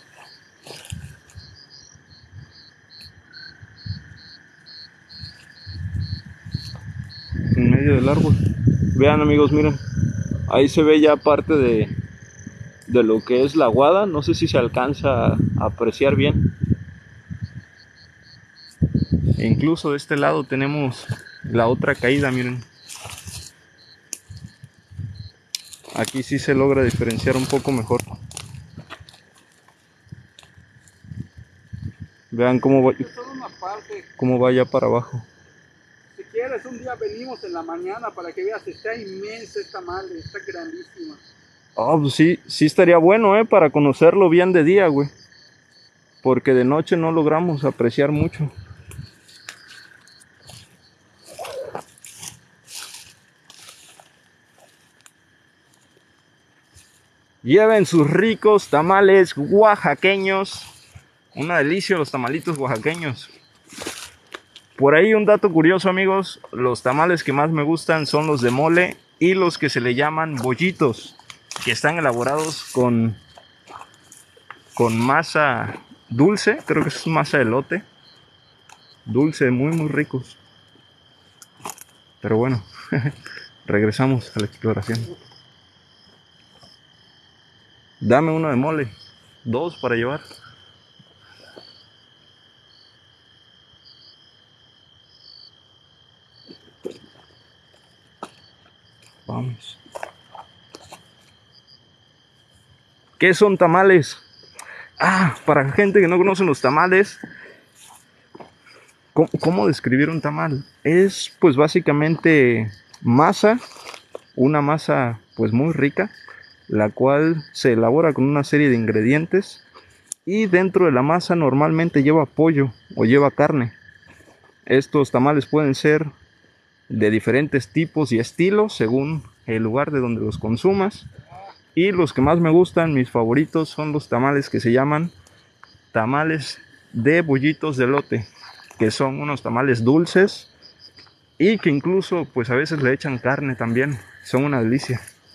En medio del árbol. Vean amigos, miren, ahí se ve ya parte de, de lo que es la aguada. No sé si se alcanza a apreciar bien. E incluso de este lado tenemos la otra caída, miren. Aquí sí se logra diferenciar un poco mejor. Vean cómo va, una parte. cómo va ya para abajo. Si quieres, un día venimos en la mañana para que veas, está inmensa esta madre, está grandísima. Oh, pues sí, sí estaría bueno, eh, para conocerlo bien de día, güey. Porque de noche no logramos apreciar mucho. Lleven sus ricos tamales oaxaqueños. Una delicia los tamalitos oaxaqueños. Por ahí un dato curioso, amigos. Los tamales que más me gustan son los de mole y los que se le llaman bollitos, que están elaborados con, con masa dulce. Creo que es masa de elote. Dulce, muy muy ricos. Pero bueno, regresamos a la exploración. Dame uno de mole. Dos para llevar. Vamos. ¿Qué son tamales? Ah, para gente que no conoce los tamales, ¿cómo, cómo describir un tamal? Es pues básicamente masa, una masa pues muy rica, la cual se elabora con una serie de ingredientes y dentro de la masa normalmente lleva pollo o lleva carne. Estos tamales pueden ser de diferentes tipos y estilos según el lugar de donde los consumas. Y los que más me gustan, mis favoritos, son los tamales que se llaman tamales de bollitos de elote, que son unos tamales dulces y que incluso pues a veces le echan carne también. Son una delicia.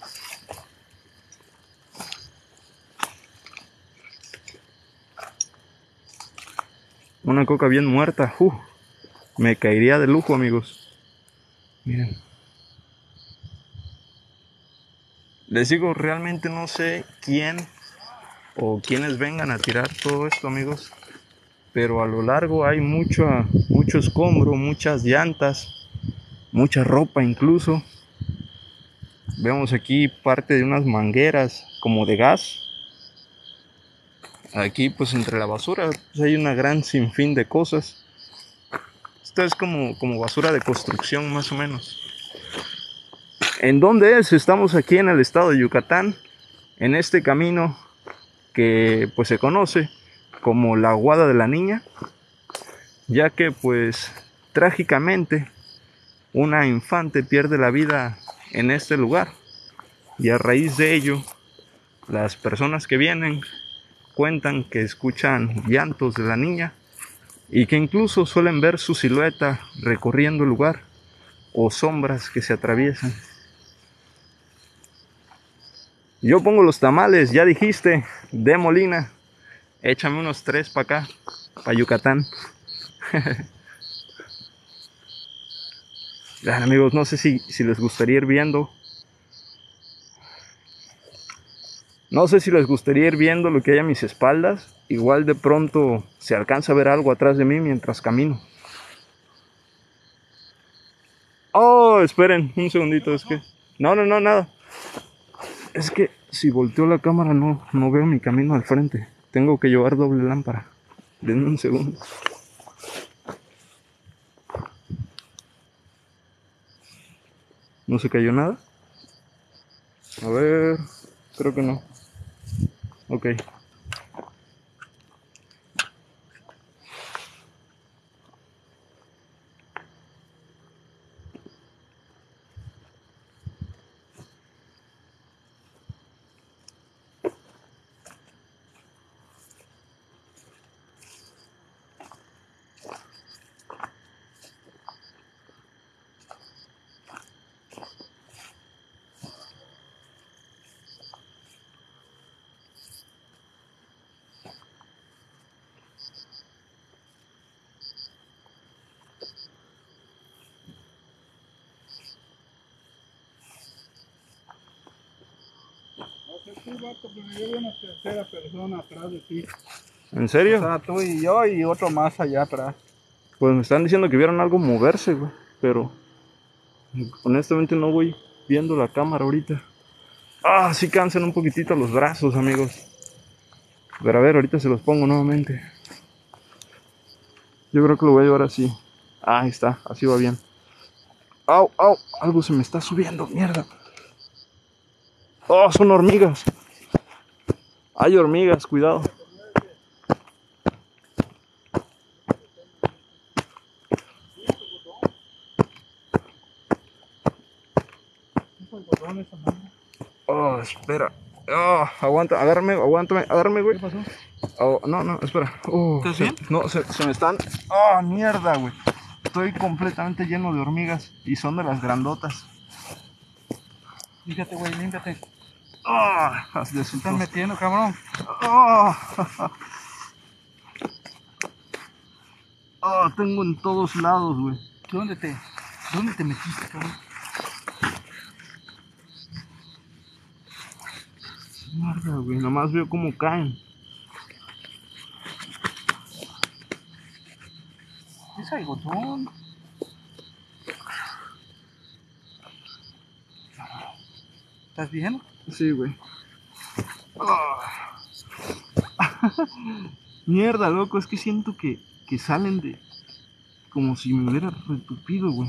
Una coca bien muerta, uh, me caería de lujo, amigos. Miren. Les digo, realmente no sé quién o quiénes vengan a tirar todo esto, amigos. Pero a lo largo hay mucho, mucho escombro, muchas llantas, mucha ropa incluso. Vemos aquí parte de unas mangueras como de gas. Aquí pues entre la basura pues, hay una gran sinfín de cosas. Esto es como, como basura de construcción más o menos. ¿En dónde es? Estamos aquí en el estado de Yucatán, en este camino que pues se conoce como la Aguada de la Niña, ya que pues trágicamente una infante pierde la vida en este lugar y a raíz de ello las personas que vienen cuentan que escuchan llantos de la niña y que incluso suelen ver su silueta recorriendo el lugar o sombras que se atraviesan. Yo pongo los tamales, ya dijiste, de Molina. Échame unos tres para acá, para Yucatán. Vean, amigos, no sé si, si les gustaría ir viendo. No sé si les gustaría ir viendo lo que hay a mis espaldas. Igual de pronto se alcanza a ver algo atrás de mí mientras camino. Oh, esperen un segundito, es que... No, no, no, nada. Es que si volteo la cámara no, no veo mi camino al frente. Tengo que llevar doble lámpara. Denme un segundo. ¿No se cayó nada? A ver... Creo que no. Ok. Sí, vato, pero yo veo una tercera persona atrás de ti. ¿En serio? O sea, tú y yo y otro más allá atrás. Pues me están diciendo que vieron algo moverse, güey. Pero honestamente no voy viendo la cámara ahorita. Ah, sí cansan un poquitito los brazos, amigos. Pero a ver, ahorita se los pongo nuevamente. Yo creo que lo voy a llevar así. Ah, ahí está, así va bien. Au, au, algo se me está subiendo, mierda. Oh, son hormigas. Hay hormigas, cuidado. Oh, espera. Oh, aguanta, agárrame, aguántame, agárrame, güey. ¿Qué pasó? Oh, no, no, espera. Oh, ¿Estás se- bien? No, se, se me están. Oh, mierda, güey. Estoy completamente lleno de hormigas y son de las grandotas. Límpiate, güey, límpiate. Oh, haz de Se su están tos. metiendo, cabrón. Oh, oh, tengo en todos lados, güey. ¿Dónde te, dónde te metiste, cabrón? Mierda, güey. Nomás veo cómo caen. Es algodón. ¿Estás bien? Sí, güey. Oh. Mierda, loco. Es que siento que, que salen de. Como si me hubiera retupido, güey.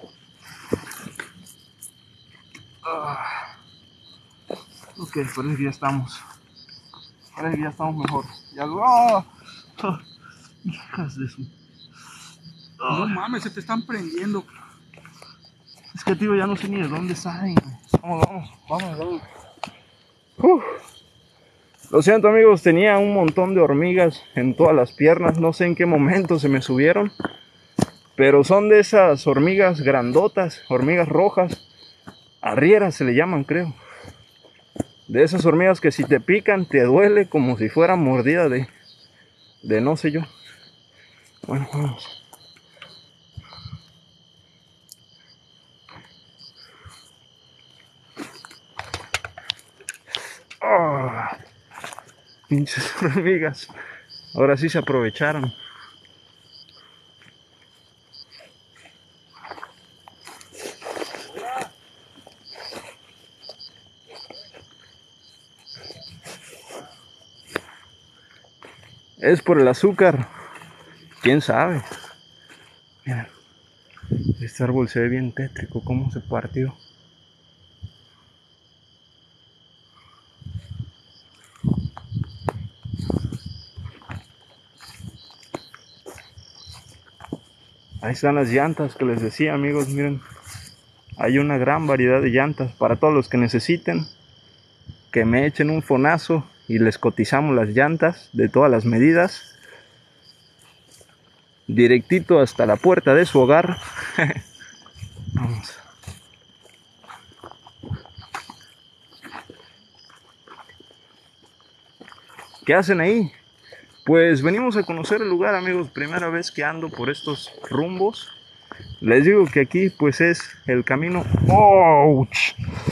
Ah. Ok, parece que ya estamos. Parece que ya estamos mejor. Ya lo. ¡Oh! ¡Oh! Hijas de su. ¡Oh! No mames, se te están prendiendo. Es que, tío, ya no sé ni de dónde salen, güey. Vamos, vamos, vamos, vamos. Uf. Lo siento, amigos, tenía un montón de hormigas en todas las piernas. No sé en qué momento se me subieron. Pero son de esas hormigas grandotas, hormigas rojas. Arrieras se le llaman, creo. De esas hormigas que si te pican te duele como si fuera mordida de, de no sé yo. Bueno, vamos. Oh, pinches hormigas. Ahora sí se aprovecharon. Es por el azúcar. ¿Quién sabe? Miren. Este árbol se ve bien tétrico. Cómo se partió. Ahí están las llantas que les decía, amigos. Miren. Hay una gran variedad de llantas. Para todos los que necesiten. Que me echen un fonazo. Y les cotizamos las llantas. De todas las medidas. Directito hasta la puerta de su hogar. Vamos. ¿Qué hacen ahí? Pues venimos a conocer el lugar, amigos. Primera vez que ando por estos rumbos. Les digo que aquí pues es el camino. ¡Ouch!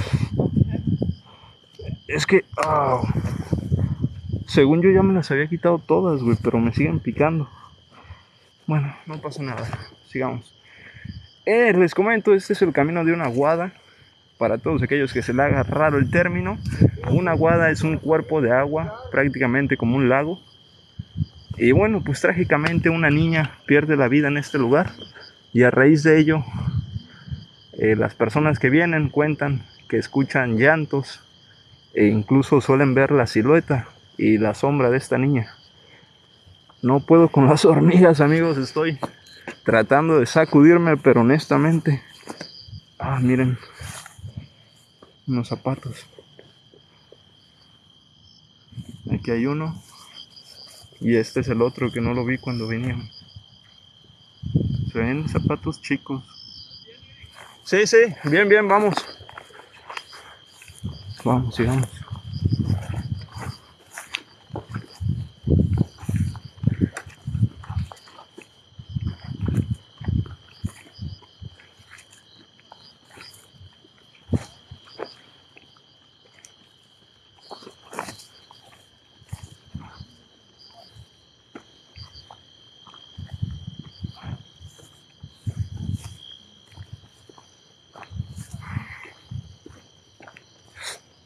Es que oh, según yo ya me las había quitado todas, güey, pero me siguen picando. Bueno, no pasa nada. Sigamos. Eh, les comento, este es el camino de una guada. Para todos aquellos que se le haga raro el término, una guada es un cuerpo de agua, prácticamente como un lago. Y bueno, pues trágicamente una niña pierde la vida en este lugar. Y a raíz de ello, eh, las personas que vienen cuentan que escuchan llantos e incluso suelen ver la silueta y la sombra de esta niña. No puedo con las hormigas, amigos, estoy tratando de sacudirme, pero honestamente... Ah, miren, unos zapatos. Aquí hay uno. Y este es el otro que no lo vi cuando veníamos. Se ven zapatos chicos. Sí, sí, bien, bien, vamos. Vamos, sigamos.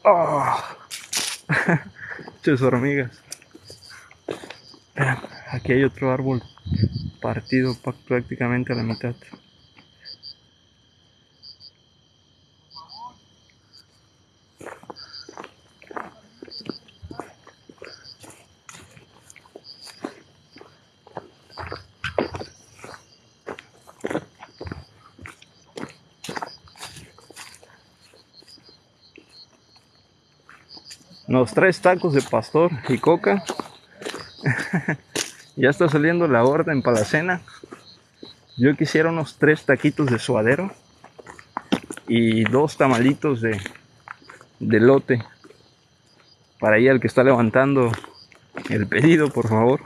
Oh. Muchas hormigas. Espera, aquí hay otro árbol partido prácticamente a la mitad. Los tres tacos de pastor y coca. Ya está saliendo la orden para la cena. Yo quisiera unos tres taquitos de suadero y dos tamalitos de, de elote. Para ahí al que está levantando el pedido, por favor.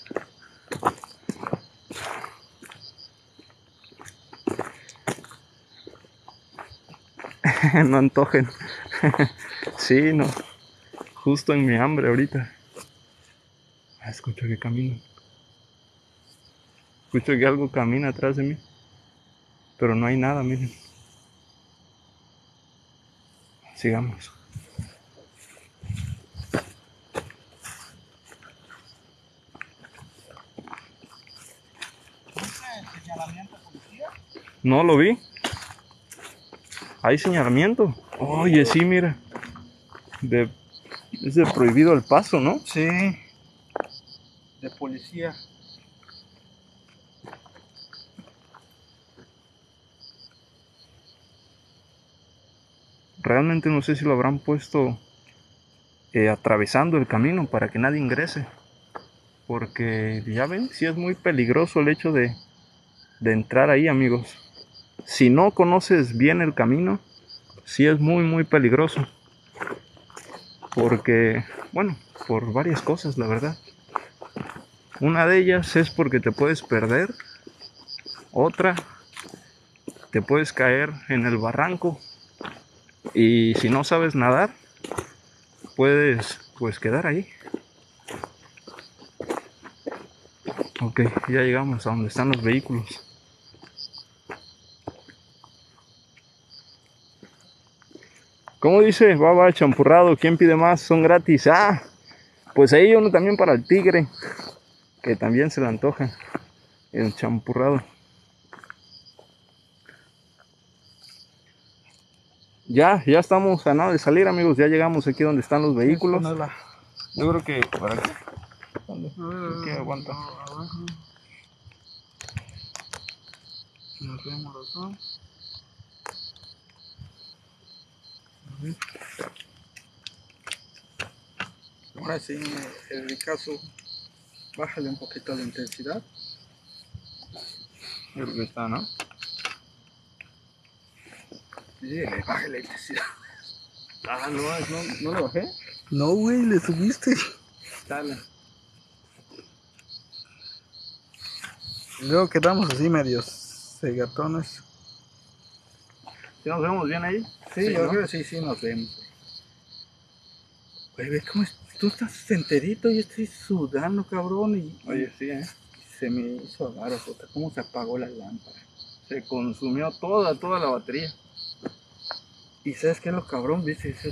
No antojen. Sí, no. Justo en mi hambre ahorita. Ah, escucho que camina. Escucho que algo camina atrás de mí. Pero no hay nada, miren. Sigamos. ¿Señalamiento de policía? No lo vi. Hay señalamiento. Oye, sí, mira. De, es de prohibido el paso, ¿no? Sí. De policía. Realmente no sé si lo habrán puesto eh, atravesando el camino para que nadie ingrese. Porque ya ven, sí es muy peligroso el hecho de, de entrar ahí, amigos. Si no conoces bien el camino, sí es muy muy peligroso. Porque, bueno, por varias cosas, la verdad. Una de ellas es porque te puedes perder. Otra, te puedes caer en el barranco. Y si no sabes nadar, puedes pues quedar ahí. Ok, ya llegamos a donde están los vehículos. ¿Cómo dice? Baba, champurrado, ¿quién pide más? Son gratis. Ah, pues ahí uno también para el tigre, que también se le antoja el champurrado. Ya, ya estamos a nada de salir, amigos. Ya llegamos aquí donde están los vehículos. Yo creo que por aquí. ¿Dónde? ¿Qué aguanta? Nos vemos los dos. Ahora sí, en mi caso, bájale un poquito la intensidad. Yo creo que está, ¿no? Sí, bájale la intensidad. Ah, no, no, no le bajé. No, güey, le subiste. Dale. Luego quedamos así medios cegatones. ¿Sí nos vemos bien ahí? Sí, Sí, yo ¿no? creo que sí, sí nos vemos. Güey, ve cómo es, tú estás enterito y yo estoy sudando, cabrón. Y, Oye, sí, ¿eh? y se me hizo raro, puta, cómo se apagó la lámpara. Se consumió toda, toda la batería. Y ¿sabes qué es lo cabrón? Dice, dice,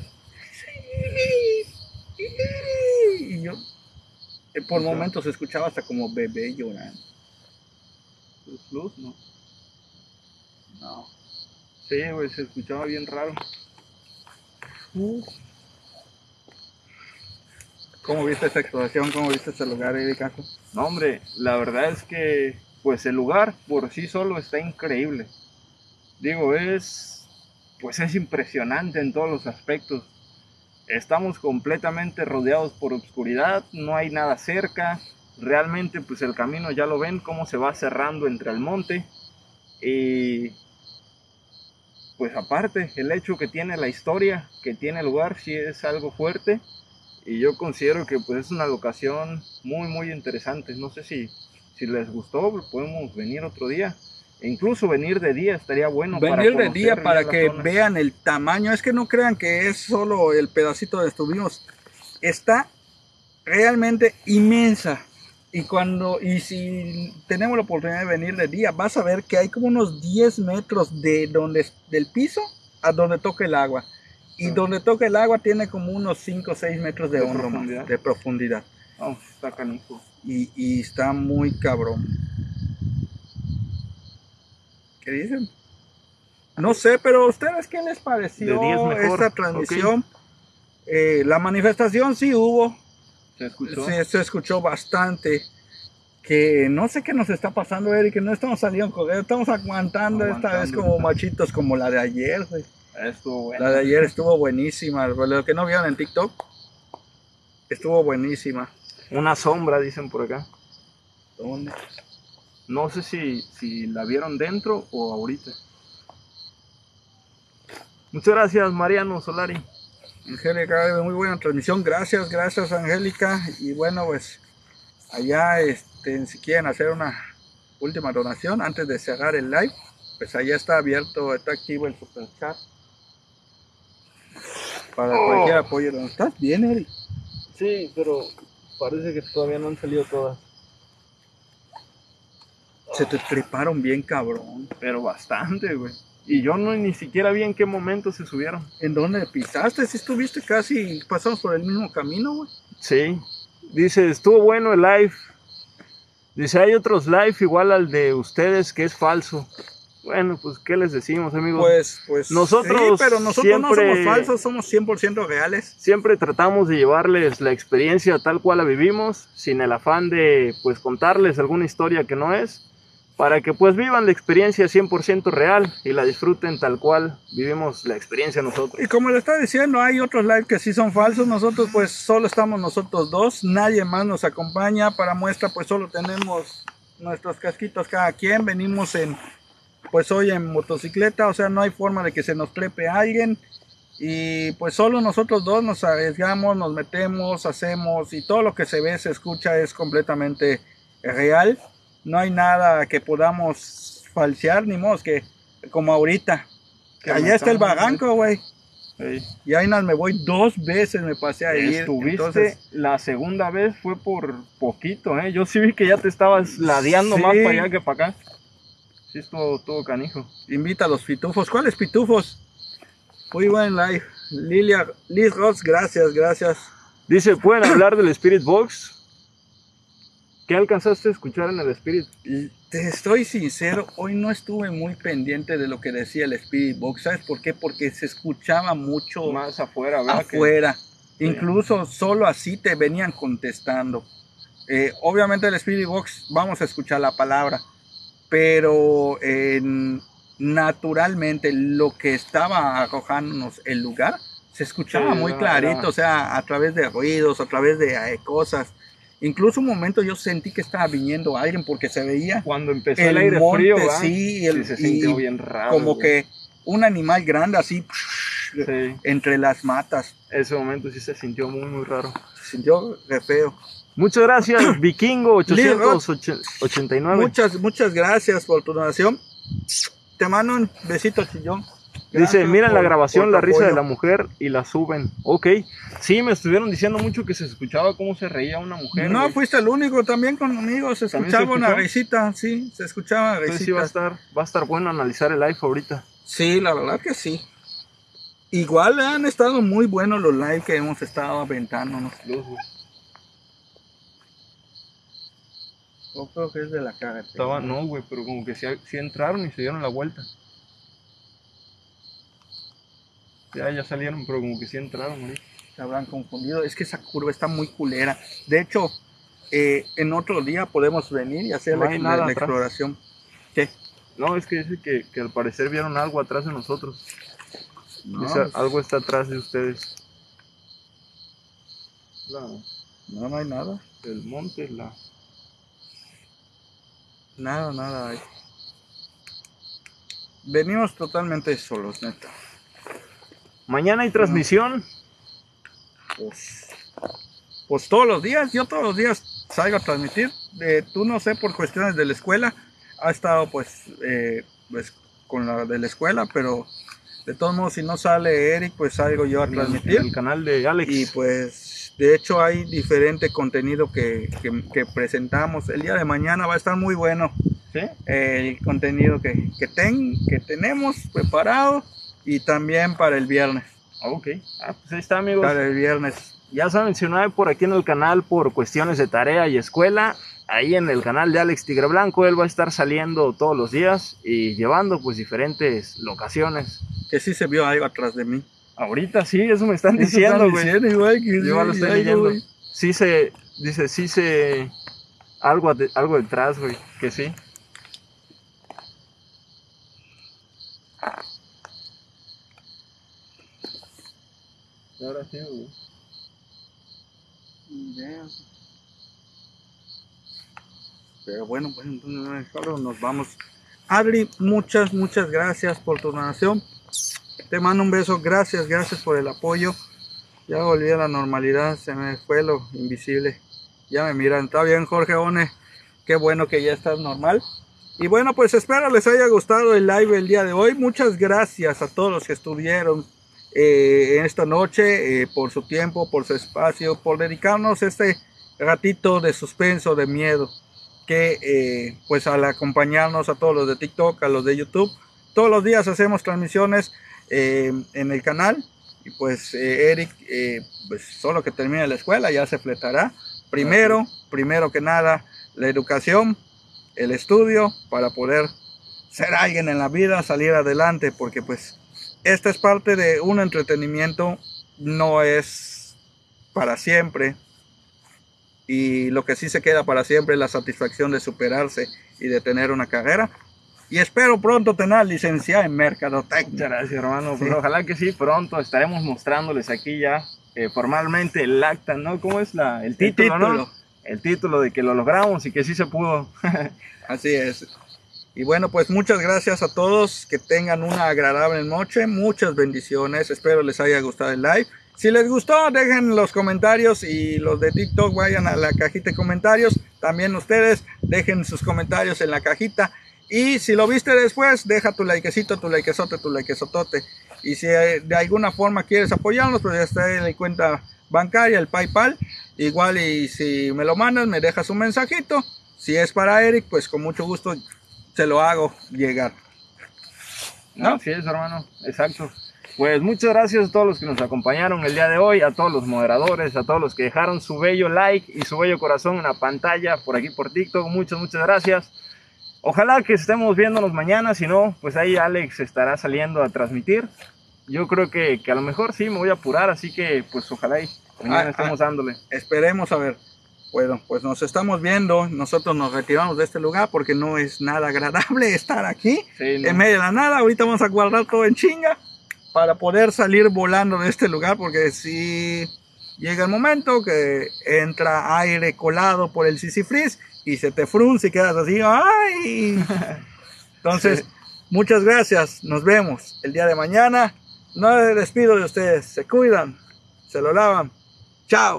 y yo, eh, por Ajá. momentos se escuchaba hasta como bebé llorando. ¿Luz, luz? No. No. Sí, güey, se escuchaba bien raro. Uh. ¿Cómo viste esta exploración? ¿Cómo viste este lugar, Erika? No, hombre, la verdad es que pues el lugar por sí solo está increíble. Digo, es pues es impresionante en todos los aspectos. Estamos completamente rodeados por oscuridad, no hay nada cerca. Realmente pues el camino ya lo ven cómo se va cerrando entre el monte. Y pues aparte, el hecho que tiene la historia, que tiene el lugar, sí es algo fuerte. Y yo considero que pues es una locación muy muy interesante. No sé si, si les gustó, podemos venir otro día. E incluso venir de día estaría bueno. Venir para de día para la que zona. vean el tamaño. Es que no crean que es solo el pedacito donde estuvimos. Está realmente inmensa. Y cuando y si tenemos la oportunidad de venir de día, vas a ver que hay como unos diez metros de donde del piso a donde toca el agua. y donde toca el agua tiene como unos cinco o seis metros de, ¿De hondo profundidad? más, de profundidad. Oh, está canijo. Y, y está muy cabrón. ¿Qué dicen? No sé, pero ¿a ustedes qué les pareció De diez mejor. esta transmisión? Okay. Eh, la manifestación sí hubo. ¿Se escuchó? Se, se escuchó bastante. Que no sé qué nos está pasando, Eric, que no estamos saliendo con él, estamos aguantando, aguantando esta vez como machitos, como la de ayer, güey. Estuvo buena. La de ayer estuvo buenísima, lo que no vieron en TikTok, estuvo buenísima. Una sombra, dicen por acá. ¿Dónde? No sé si, si la vieron dentro o ahorita. Muchas gracias, Mariano Solari. Angélica, muy buena transmisión, gracias, gracias Angélica. Y bueno, pues allá, este, si quieren hacer una última donación antes de cerrar el live, pues allá está abierto, está activo el super chat para oh. cualquier apoyo. ¿Estás bien, Eric? Sí, pero parece que todavía no han salido todas. Se te treparon bien, cabrón. Pero bastante, güey. Y yo no ni siquiera vi en qué momento se subieron. ¿En dónde pisaste? Si estuviste casi, pasamos por el mismo camino, güey. Sí. Dice, estuvo bueno el live. Dice, hay otros live igual al de ustedes que es falso. Bueno, pues, ¿qué les decimos, amigos? Pues, pues, nosotros sí, pero nosotros siempre, no somos falsos, somos cien por ciento reales. Siempre tratamos de llevarles la experiencia tal cual la vivimos, sin el afán de, pues, contarles alguna historia que no es, para que, pues, vivan la experiencia cien por ciento real y la disfruten tal cual vivimos la experiencia nosotros. Y como le está diciendo, hay otros live que sí son falsos, nosotros, pues, solo estamos nosotros dos, nadie más nos acompaña, para muestra, pues, solo tenemos nuestros casquitos cada quien, venimos en... pues hoy en motocicleta, o sea, no hay forma de que se nos trepe alguien y pues solo nosotros dos nos arriesgamos, nos metemos, hacemos y todo lo que se ve, se escucha es completamente real, no hay nada que podamos falsear, ni modo que como ahorita, que allá está el barranco, güey. Sí. Y ahí me voy dos veces, me pasé a ir. Estuviste, entonces, la segunda vez fue por poquito, ¿eh? Yo sí vi que ya te estabas ladeando sí. más para allá que para acá. Sí, estuvo todo canijo. Invita a los pitufos. ¿Cuáles pitufos? Muy buen live. Lilia, Liz Ross, gracias, gracias. Dice, ¿pueden hablar del Spirit Box? ¿Qué alcanzaste a escuchar en el Spirit? Te estoy sincero, hoy no estuve muy pendiente de lo que decía el Spirit Box. ¿Sabes por qué? Porque se escuchaba mucho más afuera, ¿verdad? Afuera. Que... incluso sí. Solo así te venían contestando. Eh, obviamente el Spirit Box, vamos a escuchar la palabra. Pero eh, naturalmente lo que estaba arrojándonos el lugar se escuchaba sí, muy clarito, era... o sea, a través de ruidos, a través de eh, cosas. Incluso un momento yo sentí que estaba viniendo alguien porque se veía cuando empezó el, el aire monte, frío, ¿verdad? Sí, el, sí, se sintió bien raro, como güey. Que un animal grande así sí. Entre las matas. Ese momento sí se sintió muy muy raro. Se sintió re feo. Muchas gracias, Vikingo ochocientos ochenta y nueve. Muchas, muchas gracias por tu donación. Te mando un besito, chillón. Gracias. Dice, miren la grabación, la risa de la mujer y la suben. Ok. Sí, me estuvieron diciendo mucho que se escuchaba cómo se reía una mujer. No, güey. Fuiste el único, también conmigo se escuchaba se una risita, sí, se escuchaba risita. Sí, va a estar, va a estar bueno analizar el live ahorita. Sí, la verdad que sí. Igual han estado muy buenos los live que hemos estado aventándonos. Los, Yo creo que es de la carretera. Estaba, no, güey, pero como que sí, sí entraron y se dieron la vuelta. Ya, ya salieron, pero como que sí entraron, güey. Se habrán confundido. Es que esa curva está muy culera. De hecho, eh, en otro día podemos venir y hacer no la, hay nada la, la atrás. exploración. ¿Qué? No, es que dice que, que al parecer vieron algo atrás de nosotros. No, dice, pues... algo está atrás de ustedes. La, no, no hay nada. El monte, la... Nada, nada hay. Venimos totalmente solos, neta. Mañana hay transmisión. Pues, pues todos los días, yo todos los días salgo a transmitir. Eh, tú no sé, por cuestiones de la escuela, ha estado pues, eh, pues con la de la escuela, pero de todos modos si no sale Eric, pues salgo yo a transmitir. En el canal de Alex. Y pues de hecho hay diferente contenido que, que, que presentamos. El día de mañana va a estar muy bueno. ¿Sí? El contenido que, que, ten, que tenemos preparado y también para el viernes. Ok, ah, pues ahí está, amigos. Cada viernes. Ya saben, si no hay por aquí en el canal por cuestiones de tarea y escuela, ahí en el canal de Alex Tigre Blanco, él va a estar saliendo todos los días y llevando pues diferentes locaciones. Que sí se vio algo atrás de mí. Ahorita sí, eso me están Eso diciendo, están güey. diciendo, igual que Yo sí, lo estoy algo, leyendo. güey. Sí se, dice, sí se, algo, de- algo detrás, güey, que sí. Ahora sí, güey. Pero bueno, pues entonces solo nos vamos. Adri, muchas, muchas gracias por tu donación. Te mando un beso, gracias, gracias por el apoyo. Ya volví a la normalidad, se me fue lo invisible. Ya me miran, está bien, Jorge One. Qué bueno que ya estás normal. Y bueno, pues espero les haya gustado el live el día de hoy. Muchas gracias a todos los que estuvieron eh, esta noche, eh, por su tiempo, por su espacio, por dedicarnos este ratito de suspenso, de miedo, que eh, pues al acompañarnos a todos los de TikTok, a los de YouTube, todos los días hacemos transmisiones eh, en el canal. Y pues eh, Eric, eh, pues solo que termine la escuela ya se fletará. Primero, primero que nada, la educación, el estudio, para poder ser alguien en la vida, salir adelante, porque pues esta es parte de un entretenimiento, no es para siempre. Y lo que sí se queda para siempre es la satisfacción de superarse y de tener una carrera. Y espero pronto tener licencia en mercadotecnia. Muchas gracias, hermano. Sí. Pues ojalá que sí, pronto estaremos mostrándoles aquí ya eh, formalmente el acta, ¿no? ¿Cómo es la, el título, el título, ¿no? El título de que lo logramos y que sí se pudo. Así es. Y bueno, pues muchas gracias a todos. Que tengan una agradable noche. Muchas bendiciones. Espero les haya gustado el live. Si les gustó, dejen los comentarios, y los de TikTok vayan a la cajita de comentarios. También ustedes dejen sus comentarios en la cajita. Y si lo viste después, deja tu likecito, tu likezote, tu likezotote. Y si de alguna forma quieres apoyarnos, pues ya está en la cuenta bancaria, el PayPal. Igual, y si me lo mandas, me dejas un mensajito. Si es para Eric, pues con mucho gusto se lo hago llegar. ¿No? Así es, hermano. Exacto. Pues muchas gracias a todos los que nos acompañaron el día de hoy, a todos los moderadores, a todos los que dejaron su bello like y su bello corazón en la pantalla por aquí por TikTok. Muchas, muchas gracias. Ojalá que estemos viéndonos mañana, si no, pues ahí Alex estará saliendo a transmitir. Yo creo que, que a lo mejor sí me voy a apurar, así que pues ojalá y mañana ah, estemos ah, dándole. Esperemos a ver. Bueno, pues nos estamos viendo. Nosotros nos retiramos de este lugar porque no es nada agradable estar aquí, sí, no. En medio de la nada. Ahorita vamos a guardar todo en chinga para poder salir volando de este lugar, porque si llega el momento que entra aire colado por el sisifris y se te frunce y quedas así, ¡ay! Entonces, sí. Muchas gracias. Nos vemos el día de mañana. No me despido de ustedes. Se cuidan, se lo lavan. Chao.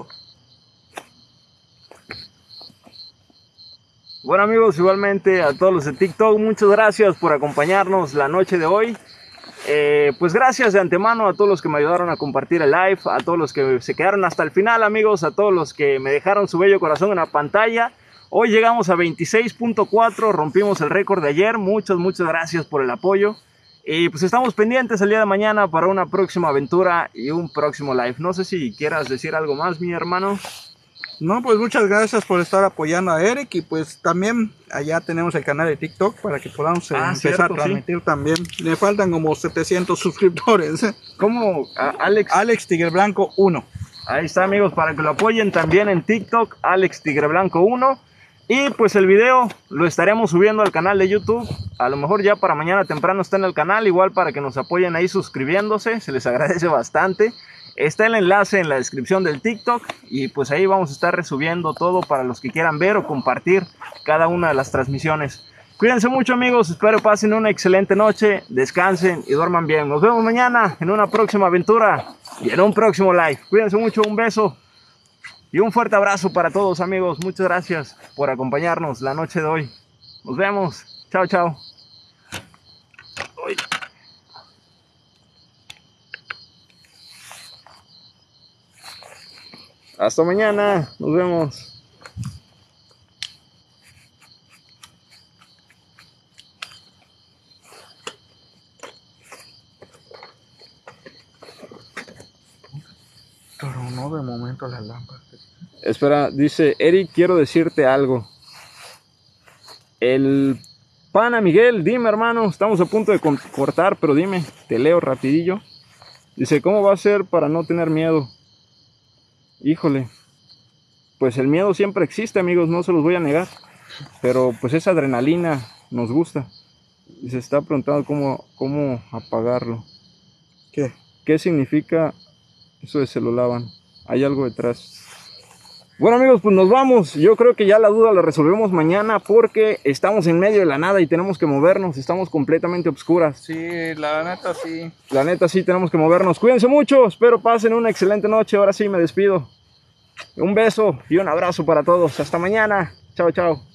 Bueno, amigos, igualmente a todos los de TikTok, muchas gracias por acompañarnos la noche de hoy. Eh, pues gracias de antemano a todos los que me ayudaron a compartir el live, a todos los que se quedaron hasta el final, amigos, a todos los que me dejaron su bello corazón en la pantalla. Hoy llegamos a veintiséis punto cuatro, rompimos el récord de ayer. Muchas, muchas gracias por el apoyo. Y pues estamos pendientes el día de mañana para una próxima aventura y un próximo live. No sé si quieras decir algo más, mi hermano. No, pues muchas gracias por estar apoyando a Eric, y pues también allá tenemos el canal de TikTok para que podamos ah, empezar cierto, a transmitir, sí. También le faltan como setecientos suscriptores. ¿Cómo? Alex Alex Tigre Blanco uno. Ahí está, amigos, para que lo apoyen también en TikTok, Alex Tigre Blanco uno. Y pues el video lo estaremos subiendo al canal de YouTube. A lo mejor ya para mañana temprano está en el canal, igual para que nos apoyen ahí suscribiéndose, se les agradece bastante. Está el enlace en la descripción del TikTok, y pues ahí vamos a estar resubiendo todo para los que quieran ver o compartir cada una de las transmisiones. Cuídense mucho, amigos, espero pasen una excelente noche, descansen y duerman bien. Nos vemos mañana en una próxima aventura y en un próximo live. Cuídense mucho, un beso y un fuerte abrazo para todos, amigos. Muchas gracias por acompañarnos la noche de hoy. Nos vemos. Chao, chao. Uy. Hasta mañana, nos vemos. pero no de momento las lámparas. Espera, dice Eric, quiero decirte algo. El pana Miguel, dime hermano, estamos a punto de cortar, pero dime, te leo rapidillo. Dice, ¿cómo va a ser para no tener miedo? Híjole, pues el miedo siempre existe, amigos, no se los voy a negar. Pero pues esa adrenalina nos gusta. Y se está preguntando cómo, cómo apagarlo. ¿Qué? ¿Qué significa eso de se lo lavan? Hay algo detrás. Bueno amigos, pues nos vamos. Yo creo que ya la duda la resolvemos mañana porque estamos en medio de la nada y tenemos que movernos. Estamos completamente obscuras. Sí, la neta sí. La neta sí, tenemos que movernos. Cuídense mucho, espero pasen una excelente noche. Ahora sí me despido. Un beso y un abrazo para todos. Hasta mañana. Chao, chao.